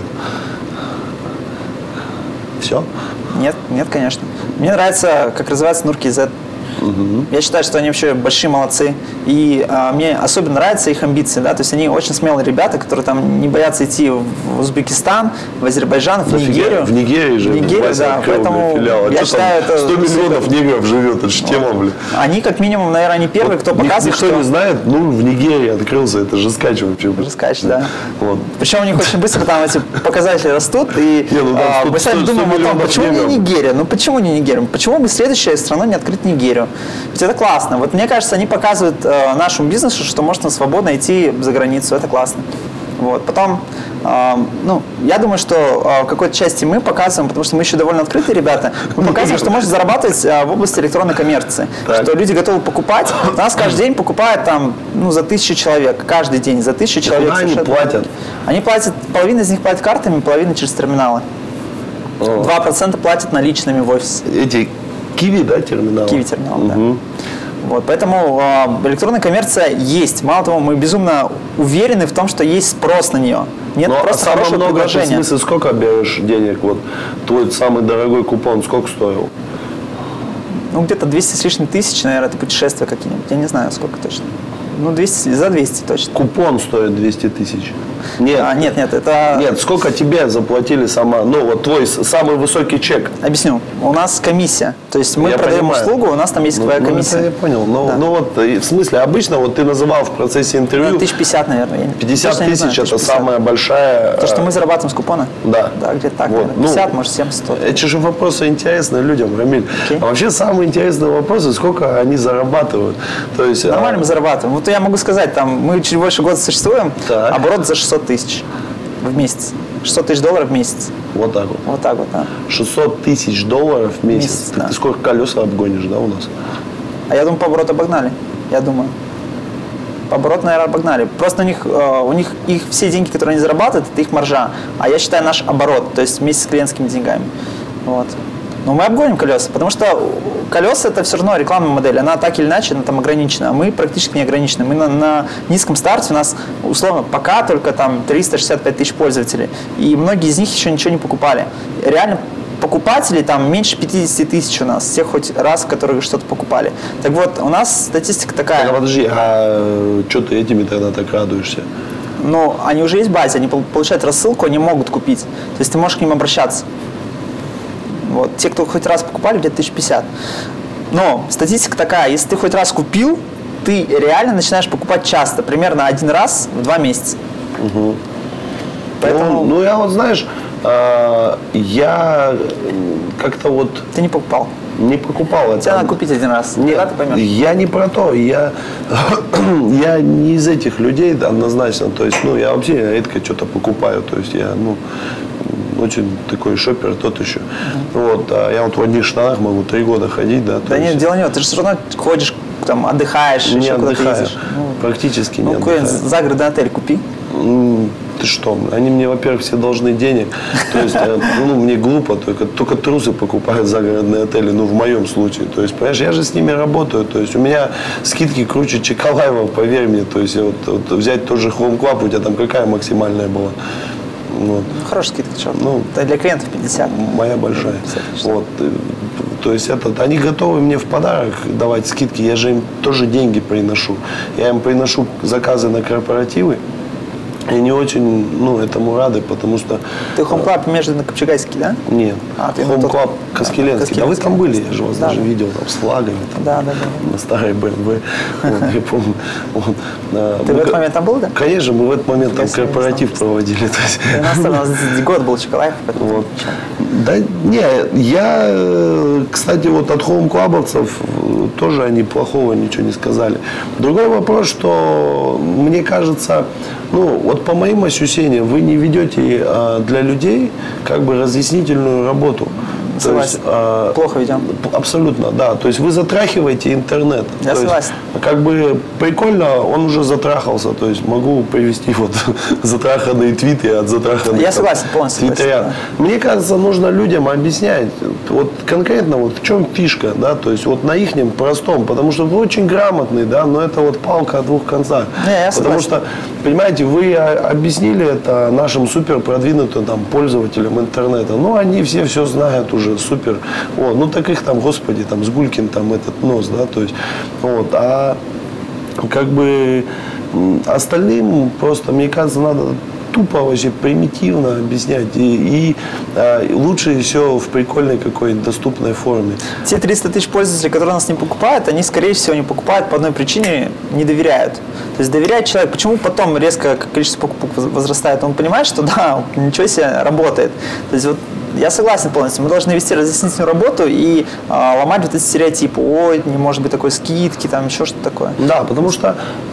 Все? Нет, нет, конечно. Мне нравится, как развивается Нурки зет. Угу. Я считаю, что они вообще большие молодцы. И а, мне особенно нравятся их амбиции. Да? То есть они очень смелые ребята, которые там не боятся идти в Узбекистан, в Азербайджан, в Нигерию. В Нигерии же. В Нигерию, да. Поэтому филиал. я считаю, это... сто миллионов негров живет, это же вот. Тема, блин. Они, как минимум, наверное, не первые, вот кто показывает, никто что... не знает, ну, в Нигерии открылся, это же скач вообще. Жескач, да. Вот. Причем у них очень быстро там эти показатели растут, и не, ну, да, а, мы сами думаем о том, почему не Нигерия? Ну, почему не Нигерия? Почему бы следующей страной не открыть Нигерию? Ведь это классно. Вот мне кажется, они показывают э, нашему бизнесу, что можно свободно идти за границу. Это классно. Вот. Потом, э, ну, я думаю, что э, в какой-то части мы показываем, потому что мы еще довольно открытые ребята, мы показываем, что можно зарабатывать э, в области электронной коммерции. Так. Что люди готовы покупать. У нас каждый день покупают там, ну, за тысячу человек. Каждый день за тысячу человек. Куда они платят? Они платят, половина из них платит картами, половина через терминалы. два процента платят наличными в офис. Эти Киви, да, терминалы? Киви терминал, угу. да. Вот, поэтому э, электронная коммерция есть. Мало того, мы безумно уверены в том, что есть спрос на нее. Нет Но, просто а хорошего много, предложения. В смысле, сколько берешь денег? Вот твой самый дорогой купон сколько стоил? Ну, где-то двести с лишним тысяч, наверное, это путешествия какие-нибудь. Я не знаю, сколько точно. Ну, двести, за двести точно. Купон стоит двести тысяч. Нет. А, нет, нет, это... Нет, сколько тебе заплатили сама, ну, вот твой самый высокий чек? Объясню. У нас комиссия. То есть мы я продаем понимаю. услугу, у нас там есть ну, твоя ну, комиссия. Это я понял. Но, да. ну вот, в смысле, обычно, вот ты называл в процессе интервью... Ну, тысяч пятьдесят, наверное. пятьдесят тысяч – это самая большая... То, что мы зарабатываем с купона? Да. Да, где-то так, вот. пятьдесят, ну, может, семьдесят, сто. Эти же вопросы интересны людям, Рамиль. Okay. А вообще самые интересные вопросы, сколько они зарабатывают. То есть, Нормально а... мы зарабатываем. Вот я могу сказать, там, мы чуть больше года существуем, так. оборот за шестьсот тысяч в месяц. шестьсот тысяч долларов в месяц. Вот так вот. Вот так вот, да. шестьсот тысяч долларов в месяц. месяц так да. Ты сколько колеса обгонишь, да, у нас? А я думаю, по обороту обогнали. Я думаю. По обороту, наверное, обогнали. Просто у них, у них их все деньги, которые они зарабатывают, это их маржа. А я считаю наш оборот, то есть вместе с клиентскими деньгами. Вот. Но мы обгоним колеса, потому что колеса это все равно рекламная модель, она так или иначе она там ограничена, а мы практически не ограничены. Мы на, на низком старте, у нас условно пока только там триста шестьдесят пять тысяч пользователей, и многие из них еще ничего не покупали. Реально покупателей там меньше пятьдесят тысяч у нас, всех хоть раз, которые что-то покупали. Так вот, у нас статистика такая. Так, подожди, а что ты этими тогда так радуешься? Ну, они уже есть в базе, они получают рассылку, они могут купить, то есть ты можешь к ним обращаться. Вот. Те, кто хоть раз покупали, где-то тысяча пятьдесят. Но статистика такая, если ты хоть раз купил, ты реально начинаешь покупать часто, примерно один раз в два месяца. Угу. Поэтому... Ну, ну, я вот, знаешь, э, я как-то вот... Ты не покупал? Не покупал это. Тебе надо купить один раз. Нет, ты поймешь. Я не про то. Я, я не из этих людей, да, однозначно. То есть, ну, я вообще редко что-то покупаю. То есть, я, ну... очень такой шопер, тот еще. Uh-huh. Вот, а я вот в одних штанах могу три года ходить, да. Да нет, есть... дело не в этом. Ты же все равно ходишь, там, отдыхаешь, не еще куда-то ездишь. Ну, практически ну, не отдыхаю. Ну, какой-нибудь загородный отель купи. Ты что? Они мне, во-первых, все должны денег. То есть, ну, мне глупо, только, только трусы покупают загородные отели, ну, в моем случае. То есть, понимаешь, я же с ними работаю. То есть, у меня скидки круче Чекалаева, поверь мне. То есть, вот, вот взять тот же Home Club, у тебя там какая максимальная была? Вот. Ну, хорошая скидка, что? Ну, это для клиентов пятьдесят. Моя большая. пятьдесят, вот. То есть этот, они готовы мне в подарок давать скидки, я же им тоже деньги приношу. Я им приношу заказы на корпоративы. И не очень, ну, этому рады, потому что... Ты Home Club между на Копчегайский, да? Нет. А, ты Home Club Каскеленский. Да, вы там были, я же вас да, даже да. видел там с флагами, там, да, да, да. на старой бэ эм вэ. Вот, я помню. Вот, Ты в этот момент там был, да? Конечно, мы в этот момент там корпоратив проводили. У нас там год был Чекалаев. Вот. Да, не, я, кстати, вот от Home Club'овцев тоже они плохого ничего не сказали. Другой вопрос, что мне кажется, ну, вот по моим ощущениям, вы не ведете а, для людей как бы разъяснительную работу. Согласен. Есть, а, плохо ведем. Абсолютно, да. То есть вы затрахиваете интернет. Я то согласен. Есть, как бы прикольно, он уже затрахался. То есть могу привести вот затраханные твиты от затраханных. Я согласен, полностью твиттерят. согласен, да. Мне кажется, нужно людям объяснять, вот конкретно вот в чем фишка, да, то есть вот на ихнем простом, потому что вы очень грамотный, да, но это вот палка о двух концах. Не, я потому что, понимаете, вы объяснили это нашим супер продвинутым там пользователям интернета, ну они все все знают уже. Супер. Вот. Ну так их там, господи, там Сгулькин, там этот нос, да, то есть, вот, а как бы остальным просто, мне кажется, надо тупо вообще примитивно объяснять и, и а, лучше все в прикольной какой-нибудь доступной форме. Те триста тысяч пользователей, которые нас не покупают, они, скорее всего, не покупают по одной причине, не доверяют. То есть доверяет человек. Почему потом резко количество покупок возрастает? Он понимает, что да, ничего себе, работает. То есть вот я согласен полностью. Мы должны вести разъяснительную работу и э, ломать вот эти стереотипы. Ой, не может быть такой скидки, там еще что-то такое. Да, потому что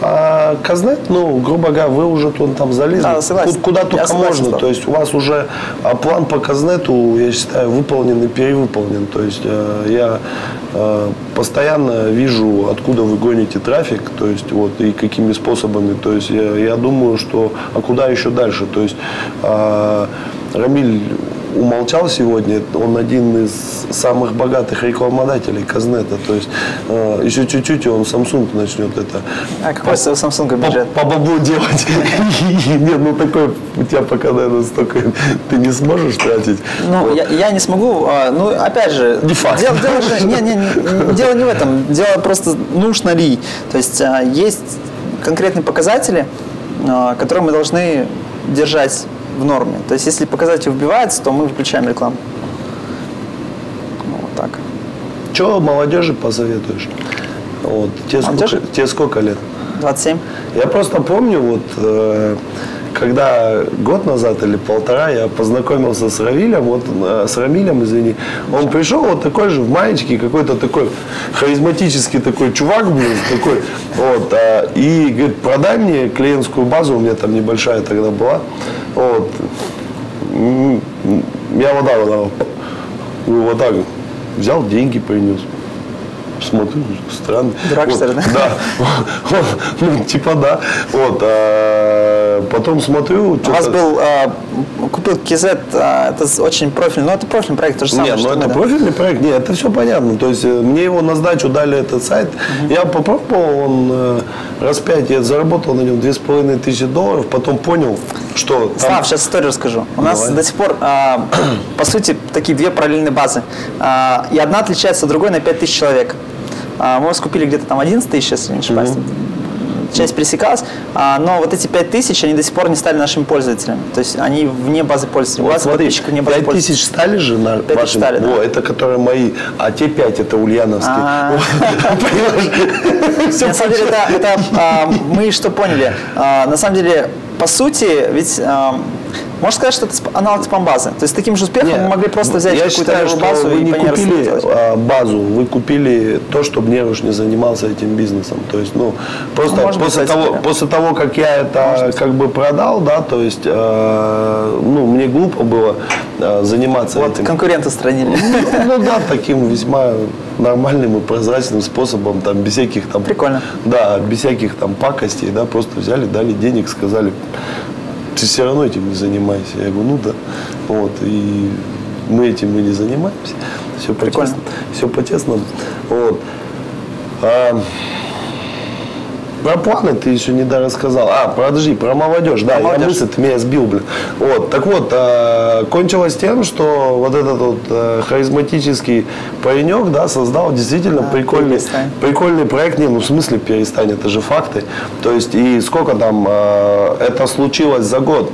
э, Казнет, ну, грубо говоря, вы уже там залезли. Да, согласен. Куда только можно. То есть у вас уже э, план по Казнету, я считаю, выполнен и перевыполнен. То есть э, я э, постоянно вижу, откуда вы гоните трафик, то есть вот и какими способами. То есть я, я думаю, что а куда еще дальше? То есть э, Рамиль умолчал сегодня, он один из самых богатых рекламодателей Казнета. То есть э, еще чуть-чуть, и он Samsung начнет это. А какой у Samsung бюджет? По, по баблу делать. Нет, ну такой у тебя пока, наверное, столько ты не сможешь тратить. Ну, вот. я, я не смогу. А, ну, опять же, не факт. Дело, дело, же, не, не, не, дело не в этом. Дело просто, нужно ли. То есть а, есть конкретные показатели, которые мы должны держать в норме. То есть, если показатель убивается, то мы выключаем рекламу. Вот так. Что молодежи посоветуешь? Вот. Тебе, сколько, тебе сколько лет? двадцать семь. Я просто помню, вот, э, когда год назад или полтора я познакомился с Равилем, вот, э, с Рамилем, извини, он пришел вот такой же в маечке, какой-то такой харизматический такой чувак был, такой, вот, э, и говорит, продай мне клиентскую базу, у меня там небольшая тогда была, вот, я вот так вот, вот так взял, деньги принес. Смотрю, странно. Дурак, вот, что ли, да? Да. Вот, ну, типа, да. Вот, а потом смотрю... У вас был, а, купил Кизет, а, это очень профильный, ну это профильный проект, то же самое. Нет, ну это мы, да? профильный проект, нет, это все понятно. То есть мне его на сдачу дали этот сайт, uh-huh. я попробовал, он э, раз пять, я заработал на нем две с половиной тысячи долларов, потом понял, что... Там... Слав, сейчас историю расскажу. У Давай. нас до сих пор, а, по сути, такие две параллельные базы. А, и одна отличается от другой на пять тысяч человек. А, мы скупили где-то там одиннадцать тысяч, если не ошибаюсь. Mm-hmm. Часть пересекалась, а, но вот эти пять тысяч, они до сих пор не стали нашими пользователями. То есть они вне базы пользователей. Вот смотри, пять тысяч стали же на вашим? Стали, да. О, это которые мои, а те пять это ульяновские. На самом деле, это мы что поняли? На самом деле, по сути, ведь... Можно сказать, что это аналог спам-базы. То есть с таким же успехом Нет, мы могли просто взять какую-то базу вы и не по ней купили а, базу, вы купили то, чтобы Неруш не занимался этим бизнесом. То есть, ну, просто ну, после, быть, того, после того, как я это может как бы продал, да, то есть, э, ну, мне глупо было э, заниматься вот этим. Конкуренты устранили. Ну, ну да, таким весьма нормальным и прозрачным способом, там, без всяких там... Прикольно. Да, без всяких там пакостей, да, просто взяли, дали денег, сказали... Ты все равно этим не занимаешься. Я говорю, ну да. Вот. И мы этим и не занимаемся. Все по-честному. Все по-честному. Вот. А, про планы ты еще не дорассказал. А, подожди, про молодежь. Да, про я мысль, ты меня сбил, блин. Вот. Так вот, а, кончилось тем, что вот этот вот а, харизматический паренек, да, создал действительно а, прикольный, прикольный проект. Не, ну в смысле перестань, это же факты. То есть, и сколько там а, это случилось за год.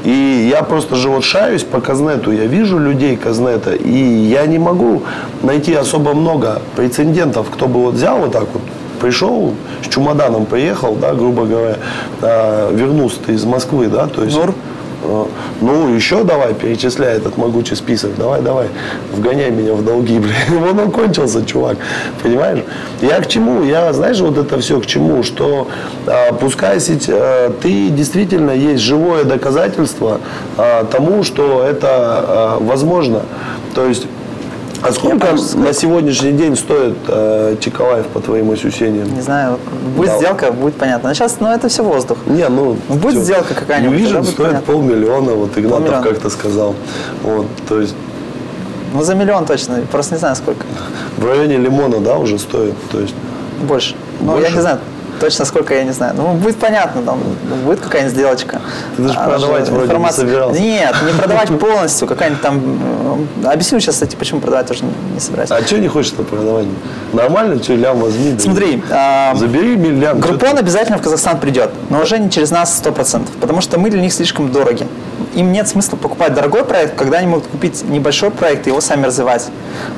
И я просто же вот шарюсь по Казнету, я вижу людей Казнета, и я не могу найти особо много прецедентов, кто бы вот взял вот так вот, пришел, с чемоданом приехал, да, грубо говоря, э, вернулся ты из Москвы, да, то есть... Нур. Э, ну, еще давай, перечисляй этот могучий список, давай, давай, вгоняй меня в долги, блин, вон он кончился, чувак, понимаешь? Я к чему? Я, знаешь, вот это все к чему, что э, пускай э, ты действительно есть живое доказательство э, тому, что это э, возможно, то есть... А сколько на сегодняшний день стоит э, Чекалаев, по твоим ощущениям? Не знаю, будет да. сделка, будет понятно. Но сейчас, ну, это все воздух. Не, ну, ну будет все. сделка какая-нибудь. Vision стоит полмиллиона, вот Игнатов как-то сказал. Вот, то есть... Ну, за миллион точно, просто не знаю сколько. В районе Лимона, да, уже стоит? То есть... Больше. Ну, Больше? Я не знаю. Точно сколько, я не знаю. Ну, будет понятно, там будет какая-нибудь сделочка. Ты даже а, продавать вроде информация... не собирался. Нет, не продавать полностью, какая-нибудь там... Объясню сейчас, кстати, почему продавать тоже не собираюсь. А что не хочешь-то продавать? Нормально, что, лям возьми. Смотри. А, забери лям. Группон обязательно в Казахстан придет, но уже не через нас сто процентов, потому что мы для них слишком дороги. Им нет смысла покупать дорогой проект, когда они могут купить небольшой проект и его сами развивать.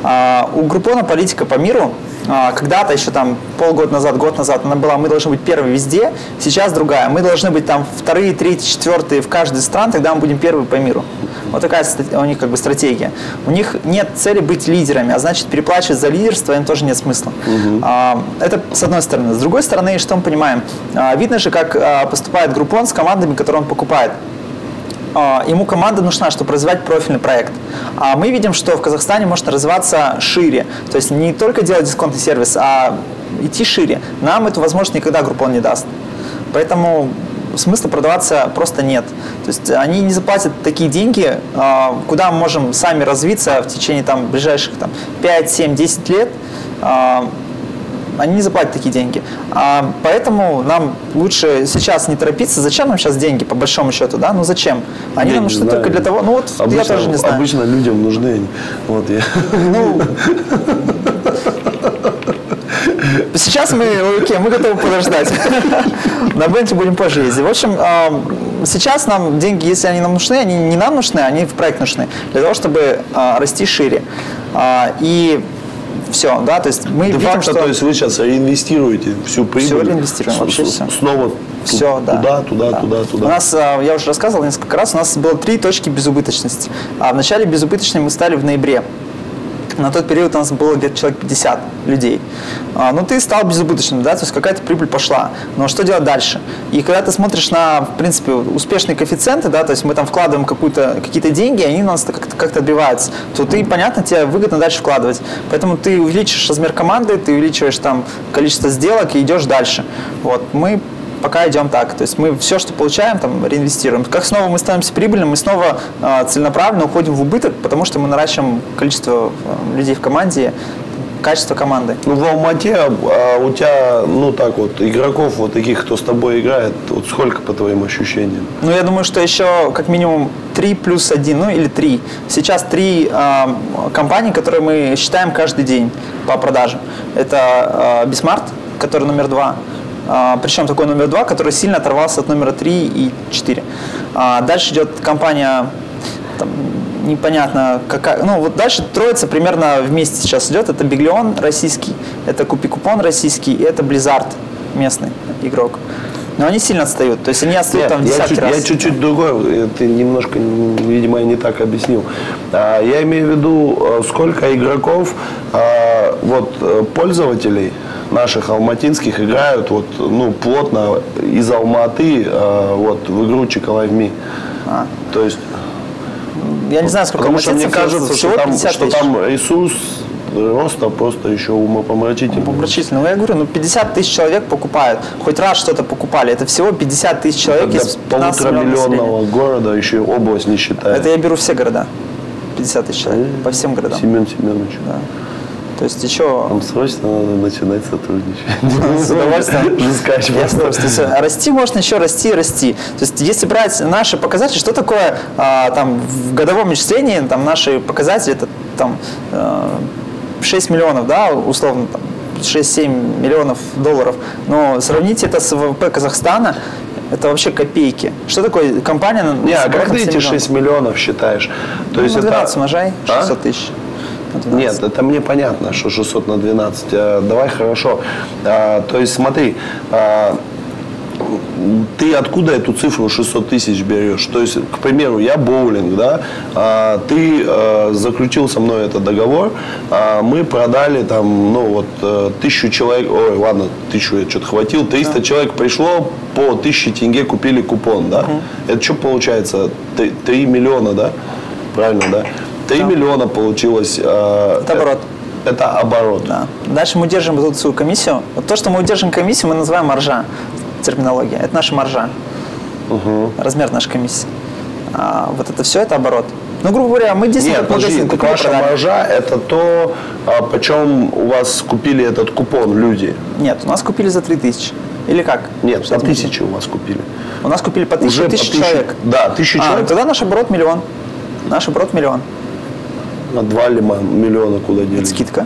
А, у Группона политика по миру, а, когда-то еще там полгода назад, год назад она была, мы должны быть первые везде, сейчас другая. Мы должны быть там вторые, третьи, четвертые в каждой стране, тогда мы будем первые по миру. Вот такая у них как бы стратегия. У них нет цели быть лидерами, а значит переплачивать за лидерство им тоже нет смысла. Угу. А, это с одной стороны. С другой стороны, что мы понимаем? А, видно же, как а, поступает Группон с командами, которые он покупает. Ему команда нужна, чтобы развивать профильный проект. А мы видим, что в Казахстане можно развиваться шире. То есть не только делать дисконтный сервис, а идти шире. Нам эту возможность никогда Группон не даст. Поэтому смысла продаваться просто нет. То есть они не заплатят такие деньги, куда мы можем сами развиться в течение там, ближайших там, пять, семь, десять лет. Они не заплатят такие деньги. А, поэтому нам лучше сейчас не торопиться. Зачем нам сейчас деньги, по большому счету, да? Ну зачем? Они я нам нужны только для того... Ну вот обычно, я тоже не знаю. Обычно людям нужны... Вот я... Ну... сейчас мы, окей, мы готовы подождать. На Бентли будем позже ездить. В общем, сейчас нам деньги, если они нам нужны, они не нам нужны, они в проект нужны. Для того, чтобы расти шире. И все, да, то есть мы видим, факто, что... То есть вы сейчас реинвестируете всю прибыль? Все реинвестируем, вообще все. Снова все, туда, да, туда, да. туда, туда. У нас, я уже рассказывал несколько раз, у нас было три точки безубыточности. А в начале безубыточной мы стали в ноябре. На тот период у нас было где-то человек пятьдесят людей. А, ну, ты стал безубыточным, да, то есть какая-то прибыль пошла. Но что делать дальше? И когда ты смотришь на, в принципе, успешные коэффициенты, да, то есть мы там вкладываем какие-то деньги, они у нас как-то как отбиваются, то ты, понятно, тебе выгодно дальше вкладывать. Поэтому ты увеличишь размер команды, ты увеличиваешь там количество сделок и идешь дальше. Вот, мы пока идем так. То есть мы все, что получаем, там, реинвестируем. Как снова мы становимся прибыльным, мы снова э, целенаправленно уходим в убыток, потому что мы наращиваем количество э, людей в команде, качество команды. Ну, в Алмате а у тебя, ну, так вот, игроков вот таких, кто с тобой играет, вот сколько по твоим ощущениям? Ну, я думаю, что еще как минимум три плюс один, ну, или три. Сейчас три э, компании, которые мы считаем каждый день по продажам. Это э, Bismart, который номер два. Uh, причем такой номер два, который сильно оторвался от номера три и четыре. Uh, дальше идет компания, там, непонятно какая, ну вот дальше троица примерно вместе сейчас идет. Это Биглион российский, это Купи-Купон российский, и это Blizzard местный игрок. Но они сильно отстают, то есть они отстают там в десятки я раз. Я чуть-чуть другой, ты немножко, видимо, я не так объяснил. Uh, я имею в виду, сколько игроков, uh, вот, пользователей наших алматинских играют вот, ну, плотно из Алматы э, вот, в игру Chick-fil-A Me. А. То есть, я не знаю, сколько потому что мне кажется, что там, что там ресурс роста просто еще умопомрачительный. Умопомрачительный. Ну, я говорю, ну пятьдесят тысяч человек покупают. Хоть раз что-то покупали. Это всего пятьдесят тысяч человек для из полуторамиллионного города, еще область не считая. Это я беру все города. пятьдесят тысяч человек. Mm-hmm. По всем городам. Семен Семенович. Да. То есть еще... Там срочно надо начинать сотрудничать. С удовольствием. Расти можно еще расти и расти. То есть если брать наши показатели, что такое а, там, в годовом исчислении, там, наши показатели, это там, шесть миллионов, да, условно, там, шесть-семь миллионов долларов. Но сравните это с ВВП Казахстана, это вообще копейки. Что такое компания? Не, а как ты эти шесть миллионов считаешь? То ну, есть на двенадцать это... умножай, шестьсот тысяч. Нет, это мне понятно, что шестьсот на двенадцать. А, давай хорошо. А, то есть смотри, а, ты откуда эту цифру шестьсот тысяч берешь? То есть, к примеру, я боулинг, да, а, ты а, заключил со мной этот договор, а, мы продали там, ну вот, тысячу человек, ой, ладно, тысячу я что-то хватил, триста да. человек пришло, по тысяче тенге купили купон, да? Угу. Это что получается? три миллиона, да? Правильно, да? три да. миллиона получилось. Э, это оборот. Это оборот. Да. Дальше мы удержим вот эту свою комиссию. Вот то, что мы удержим комиссию, мы называем маржа. Терминология. Это наша маржа. Угу. Размер нашей комиссии. А вот это все, это оборот. Ну, грубо говоря, мы действительно... Нет, подожди, так ваша маржа – это то, а, почем у вас купили этот купон люди? Нет, у нас купили за три тысячи. Или как? Нет, по тысяче у вас купили. У нас купили по тысяче, тысячу человек. Да, тысячу а, человек. Тогда наш оборот миллион. Наш оборот миллион. На два миллиона куда делись? Скидка.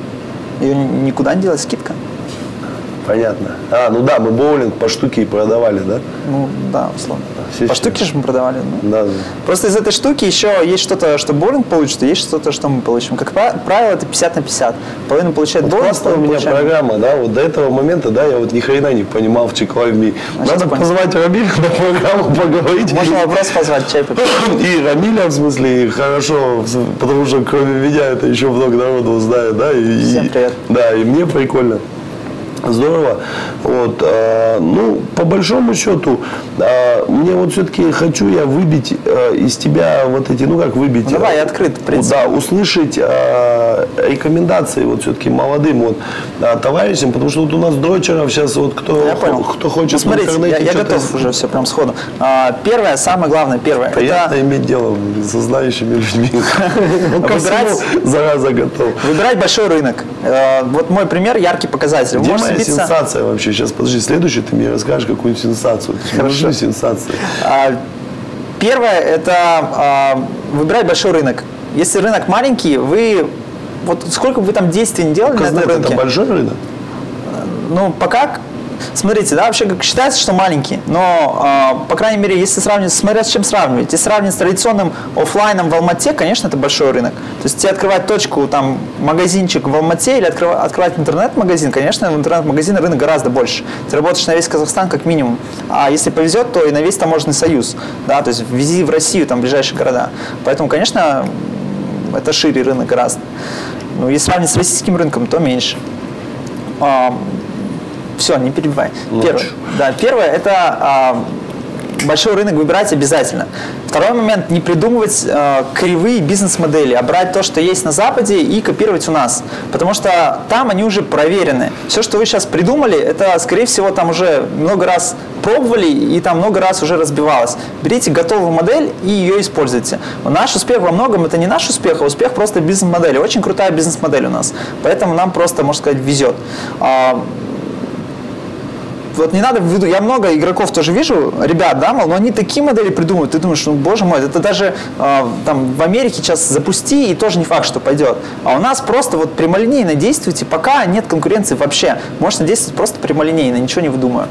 Ее никуда не делать, скидка. Понятно. А, ну да, мы боулинг по штуке и продавали, да? Ну да, условно. Все по штуке же мы продавали. Ну. Да, да. Просто из этой штуки еще есть что-то, что боулинг получит, и есть что-то, что мы получим. Как правило, это пятьдесят на пятьдесят. Половину получает вот боулинг, половину у меня получаем... программа, да, вот до этого момента, да, я вот ни хрена не понимал в Chick-fil-A Me. А надо позвать Рамиля на программу, поговорить. Можно вопрос позвать, чай попить. И Рамиля, в смысле, хорошо, потому что кроме меня это еще много народу знает, да. И, Всем привет. Да, и мне прикольно. Здорово. Вот, э, ну, по большому счету, э, мне вот все-таки хочу я выбить э, из тебя вот эти, ну как выбить? Ну, давай, я открыт, в принципе. Да, услышать э, рекомендации вот все-таки молодым вот э, товарищам, потому что вот у нас дрочеров сейчас вот кто, кто, кто хочет, ну, смотрите, в интернете. Я, я готов уже все прям сходу. А, первое, самое главное, первое. Приятно это... иметь дело со знающими людьми. Выбирать, зараза готов. Выбирать большой рынок. Вот мой пример, яркий показатель. Где моя сенсация вообще? Сейчас, подожди, следующий ты мне расскажешь какую-нибудь сенсацию. Хорошо. Сенсация. Первое, это выбирать большой рынок. Если рынок маленький, вы... Вот сколько бы вы там действий не делали на этом рынке. Это большой рынок? ну, пока, смотрите, да, вообще как считается, что маленький, но, э, по крайней мере, если сравнивать, смотря с чем сравнивать, если сравнивать с традиционным офлайном в Алмате, конечно, это большой рынок. То есть тебе открывать точку, там, магазинчик в Алмате или открывать, открывать интернет-магазин, конечно, в интернет-магазине рынок гораздо больше. Ты работаешь на весь Казахстан как минимум, а если повезет, то и на весь таможенный союз, да, то есть вези в Россию, там, ближайшие города. Поэтому, конечно, это шире рынок гораздо. Ну, если сравнивать с российским рынком, то меньше. Все, не перебивай. Первое, да, первое это а, большой рынок выбирать обязательно. Второй момент, не придумывать а, кривые бизнес-модели, а брать то, что есть на Западе, и копировать у нас. Потому что там они уже проверены. Все, что вы сейчас придумали, это, скорее всего, там уже много раз пробовали, и там много раз уже разбивалось. Берите готовую модель и ее используйте. Наш успех во многом это не наш успех, а успех просто бизнес-модели. Очень крутая бизнес-модель у нас. Поэтому нам просто, можно сказать, везет. Вот не надо в виду, я много игроков тоже вижу, ребят, да, мол, но они такие модели придумывают, ты думаешь, ну, боже мой, это даже э, там в Америке сейчас запусти, и тоже не факт, что пойдет. А у нас просто вот прямолинейно действуйте, пока нет конкуренции вообще. Можно действовать просто прямолинейно, ничего не выдумывая.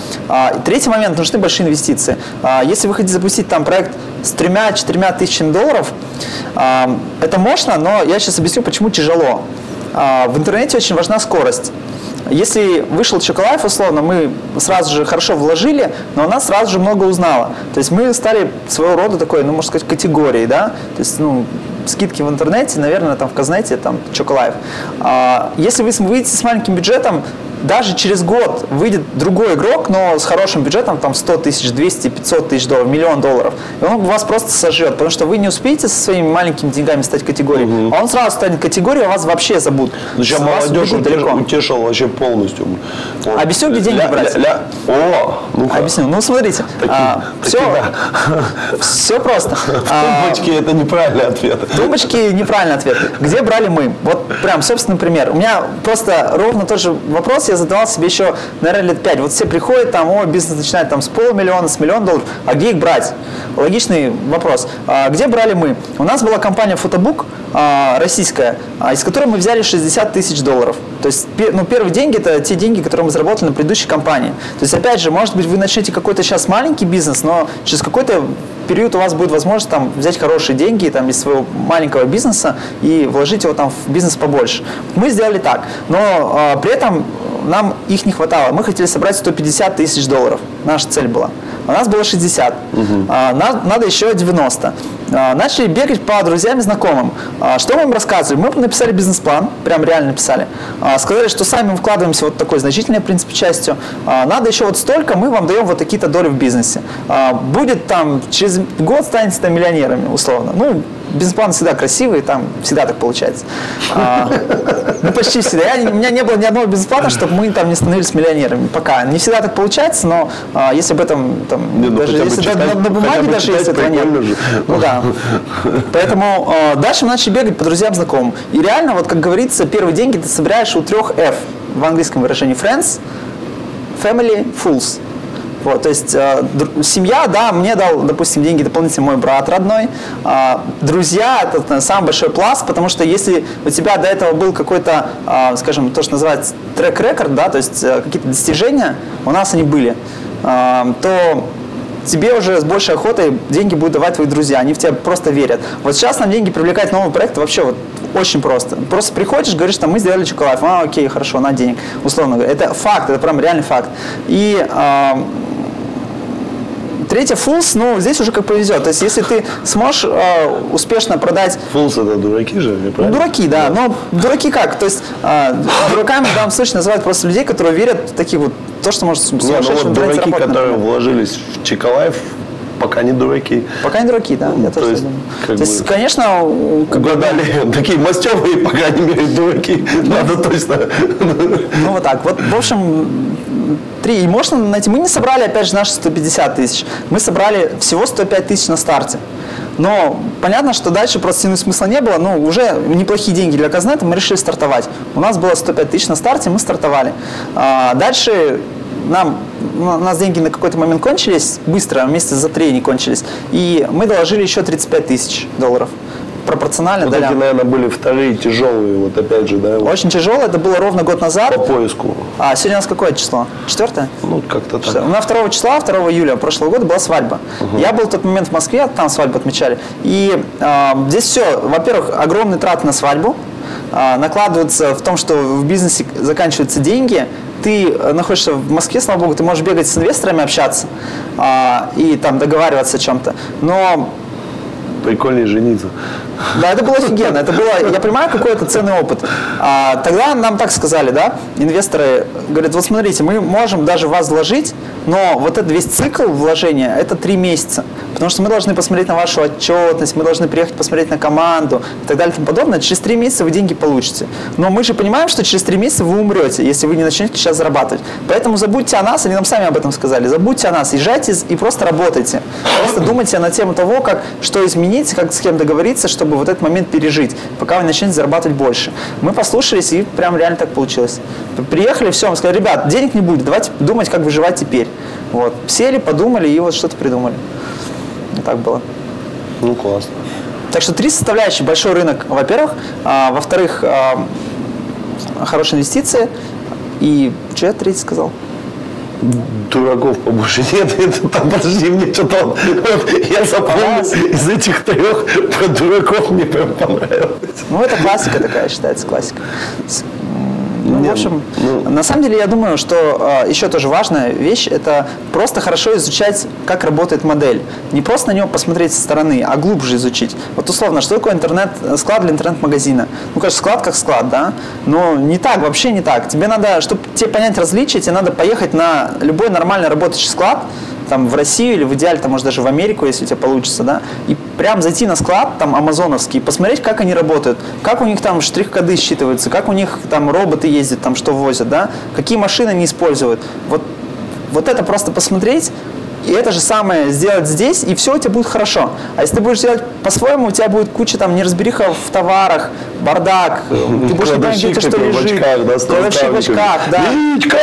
А, третий момент, нужны большие инвестиции. А, если вы хотите запустить там проект с тремя-четырьмя тысячами долларов, а, это можно, но я сейчас объясню, почему тяжело. А, в интернете очень важна скорость. Если вышел Чоколайф, условно, мы сразу же хорошо вложили, но она сразу же много узнала. То есть мы стали своего рода такой, ну, можно сказать, категорией, да, то есть, ну, скидки в интернете, наверное, там в Казнете, там, Чоколайф. А если вы выйдете с маленьким бюджетом, даже через год выйдет другой игрок, но с хорошим бюджетом, там сто тысяч, двести, пятьсот тысяч долларов, миллион долларов, и он вас просто сожрет, потому что вы не успеете со своими маленькими деньгами стать категорией, угу. а он сразу станет категорией, а вас вообще забудут. Ну, сейчас молодежь утешил, утешил вообще полностью. Вот. Объясню, где деньги ля, брать. Ля, ля. О, ну-ка. Объясню. Ну, смотрите, таки, а, таки, все, да. все просто. Тумбочки а, – это неправильный ответ. Тумбочки – неправильный ответ. Где брали мы? Вот прям собственный пример. У меня просто ровно тот же вопрос я задавал себе еще, наверное, лет пять. Вот все приходят, там, о, бизнес начинает там с полумиллиона, с миллиона долларов. А где их брать? Логичный вопрос. А, где брали мы? У нас была компания Фотобук а, российская, а, из которой мы взяли шестьдесят тысяч долларов. То есть, ну, первые деньги – это те деньги, которые мы заработали на предыдущей компании. То есть, опять же, может быть, вы начнете какой-то сейчас маленький бизнес, но через какой-то период у вас будет возможность там, взять хорошие деньги там, из своего маленького бизнеса и вложить его там, в бизнес побольше. Мы сделали так, но а, при этом нам их не хватало. Мы хотели собрать сто пятьдесят тысяч долларов. Наша цель была. У нас было шестьдесят. Угу. А, на, надо еще девяносто. А, начали бегать по друзьям и знакомым. А, что мы им рассказывали? Мы написали бизнес-план, прям реально написали. А, сказали, что сами вкладываемся вот такой значительной, в принципе, частью. А, надо еще вот столько, мы вам даем вот такие-то доли в бизнесе. А, будет там, через год станете там миллионерами, условно. Ну, бизнес-план всегда красивый, там всегда так получается. А, ну, почти всегда. Я, у меня не было ни одного бизнес-плана, чтобы мы там не становились миллионерами. Пока. Не всегда так получается, но а, если об этом там, не, ну, даже если читать, на, на бумаге даже если этого нет. Же. Ну да. Поэтому а, дальше мы начали бегать по друзьям, знакомым. И реально, вот как говорится, первые деньги ты собираешь у трех F. В английском выражении friends, family, fools. Вот, то есть э, семья, да, мне дал, допустим, деньги дополнительно мой брат родной. Э, друзья – это, это самый большой пласт, потому что если у тебя до этого был какой-то, э, скажем, то, что называется трек-рекорд, да, то есть э, какие-то достижения, у нас они были, э, то тебе уже с большей охотой деньги будут давать твои друзья, они в тебя просто верят. Вот сейчас нам деньги привлекать новый проект вообще вот очень просто. Просто приходишь, говоришь, там, мы сделали Чоколайф, а, окей, хорошо, на денег, условно говоря. Это факт, это прям реальный факт. И э, третье, Fools, ну, здесь уже как повезет. То есть, если ты сможешь э, успешно продать… Fools – это дураки же, ну, дураки, да. да. Но дураки как? То есть, э, дураками в данном случае называют просто людей, которые верят в такие вот, то, что может сумасшедшим ну, вот дураки, работать, которые например. вложились в Чоколайф, пока не дураки. Пока не дураки, да. Я то тоже есть, думаю. То есть, конечно… Как угадали, бы, такие мастевые, по крайней мере, дураки. Надо точно. Ну, вот так. Вот, в общем… Три. И можно найти. Мы не собрали, опять же, наши сто пятьдесят тысяч. Мы собрали всего сто пять тысяч на старте. Но понятно, что дальше просто тянуть смысла не было. Ну, уже неплохие деньги для Казнета, мы решили стартовать. У нас было сто пять тысяч на старте, мы стартовали. А дальше нам, у нас деньги на какой-то момент кончились, быстро, месяца за три они кончились. И мы доложили еще тридцать пять тысяч долларов. пропорционально Вот долям. эти, наверное, были вторые тяжелые, вот опять же, да? Очень тяжело, это было ровно год назад. По поиску. А сегодня у нас какое число? Четвертое? Ну, как-то так. У нас второго числа, второго июля прошлого года была свадьба. Угу. Я был в тот момент в Москве, там свадьбу отмечали. И э, здесь все, во-первых, огромные траты на свадьбу. Э, накладываются в том, что в бизнесе заканчиваются деньги. Ты находишься в Москве, слава богу, ты можешь бегать с инвесторами, общаться э, и там договариваться о чем-то. Но... Прикольнее жениться. Да, это было офигенно. Это было, я понимаю, какой это ценный опыт. А, тогда нам так сказали, да, инвесторы говорят, вот смотрите, мы можем даже в вас вложить, но вот этот весь цикл вложения – это три месяца. Потому что мы должны посмотреть на вашу отчетность, мы должны приехать посмотреть на команду и так далее и тому подобное. Через три месяца вы деньги получите. Но мы же понимаем, что через три месяца вы умрете, если вы не начнете сейчас зарабатывать. Поэтому забудьте о нас, они нам сами об этом сказали, забудьте о нас, езжайте и просто работайте. Просто думайте на тему того, как, что изменить, как с кем договориться, чтобы вот этот момент пережить, пока вы начнете зарабатывать больше. Мы послушались, и прям реально так получилось. Приехали, все, мы сказали, ребят, денег не будет, давайте думать, как выживать теперь. Вот. Сели, подумали и вот что-то придумали. Вот так было. Ну, классно. Так что три составляющие. Большой рынок, во-первых. А, во-вторых, а, хорошие инвестиции. И что я третий сказал? Дураков побольше нет. Это, там, подожди, мне что-то... Вот, я запомнил из этих трех про дураков мне прям понравилось. Ну, это классика такая, считается классика. Ну, Нет, в общем, ну... на самом деле, я думаю, что э, еще тоже важная вещь – это просто хорошо изучать, как работает модель. Не просто на нее посмотреть со стороны, а глубже изучить. Вот условно, что такое интернет, склад для интернет-магазина? Ну, конечно, склад как склад, да? Но не так, вообще не так. Тебе надо, чтобы тебе понять различия, тебе надо поехать на любой нормально работающий склад, там, в Россию или в идеале, там, может, даже в Америку, если у тебя получится, да, и прям зайти на склад, там, амазоновский, посмотреть, как они работают, как у них там штрих-коды считываются, как у них там роботы ездят, там, что возят, да, какие машины они используют. Вот, вот это просто посмотреть, и это же самое сделать здесь, и все у тебя будет хорошо. А если ты будешь делать по-своему, у тебя будет куча там неразберихов в товарах, бардак, ты будешь не понимать, где что лежит. Кладовщик в очках, да. Витька!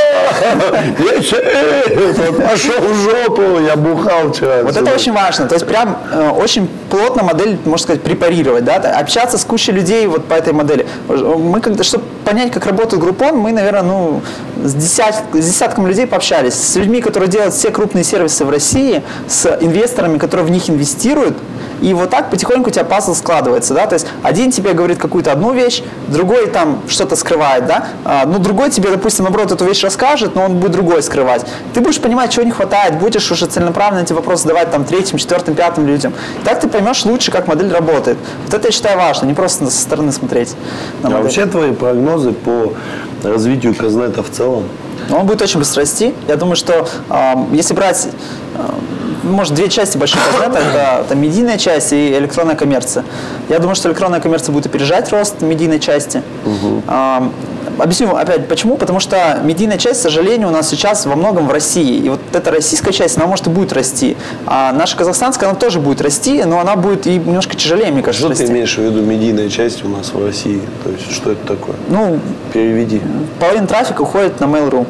Пошел в жопу, я бухал вчера. Вот это очень важно. То есть прям э, очень плотно модель, можно сказать, препарировать, да, общаться с кучей людей вот по этой модели. Мы когда, чтобы понять, как работает Groupon, мы, наверное, ну, с, десят, с десятком людей пообщались. С людьми, которые делают все крупные сервисы в России, с инвесторами, которые в них инвестируют. И вот так потихоньку у тебя пазл складывается, да, то есть один тебе говорит какую-то одну вещь, другой там что-то скрывает, да, а, ну другой тебе, допустим, наоборот, эту вещь расскажет, но он будет другой скрывать. Ты будешь понимать, чего не хватает, будешь уже целенаправленно эти вопросы задавать там третьим, четвертым, пятым людям. И так ты поймешь лучше, как модель работает. Вот это, я считаю, важно, не просто со стороны смотреть на модель. А вообще твои прогнозы по развитию Казнета в целом? Он будет очень быстро расти. Я думаю, что э, если брать, э, может, две части больших Казнета, это, это медийная часть и электронная коммерция. Я думаю, что электронная коммерция будет опережать рост медийной части. Угу. Э, объясню опять почему. Потому что медийная часть, к сожалению, у нас сейчас во многом в России. И вот эта российская часть, она может и будет расти. А наша казахстанская, она тоже будет расти, но она будет и немножко тяжелее, мне кажется, Что расти. ты имеешь в виду медийная часть у нас в России? То есть, что это такое? Ну, переведи. Половина трафика уходит на Mail.ru.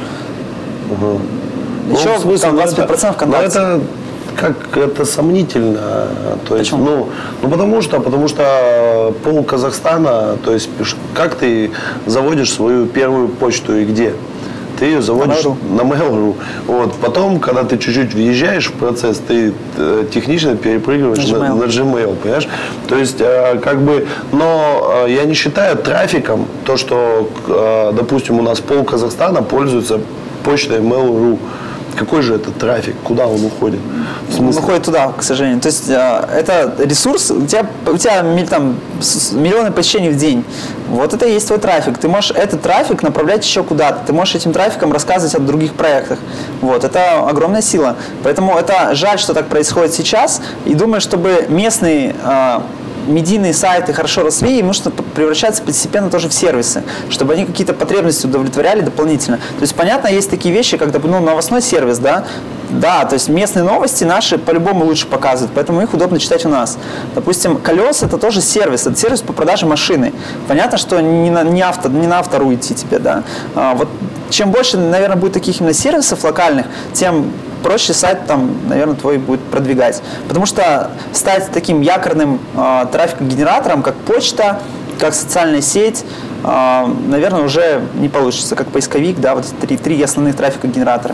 Угу. Еще ну, в смысле, там двадцать пять процентов ВКонтакте. Это как это сомнительно. То есть, Почему? ну, ну потому что, потому что пол Казахстана, то есть как ты заводишь свою первую почту и где? Ты ее заводишь на Mail.ru. Вот. Потом, когда ты чуть-чуть въезжаешь в процесс, ты э, технично перепрыгиваешь на, на Gmail, понимаешь? То есть, э, как бы, но э, я не считаю трафиком то, что, э, допустим, у нас пол Казахстана пользуется почтой Mail.ru. Какой же это трафик? Куда он уходит? Он уходит туда, к сожалению. То есть э, это ресурс, у тебя, у тебя там, миллионы посещений в день. Вот это и есть твой трафик. Ты можешь этот трафик направлять еще куда-то. Ты можешь этим трафиком рассказывать о других проектах. Вот. Это огромная сила. Поэтому это жаль, что так происходит сейчас. И думаю, чтобы местные э, медийные сайты хорошо росли, им нужно превращаться постепенно тоже в сервисы, чтобы они какие-то потребности удовлетворяли дополнительно. То есть, понятно, есть такие вещи, как, ну, новостной сервис, да, Да, то есть местные новости наши по-любому лучше показывают, поэтому их удобно читать у нас. Допустим, колеса – это тоже сервис, это сервис по продаже машины. Понятно, что не на, не авто, не на автору идти тебе, да. А, вот чем больше, наверное, будет таких именно сервисов локальных, тем проще сайт там, наверное, твой будет продвигать. Потому что стать таким якорным э, трафикогенератором, как почта, как социальная сеть, э, наверное, уже не получится, как поисковик, да, вот три, три основных трафикогенератора.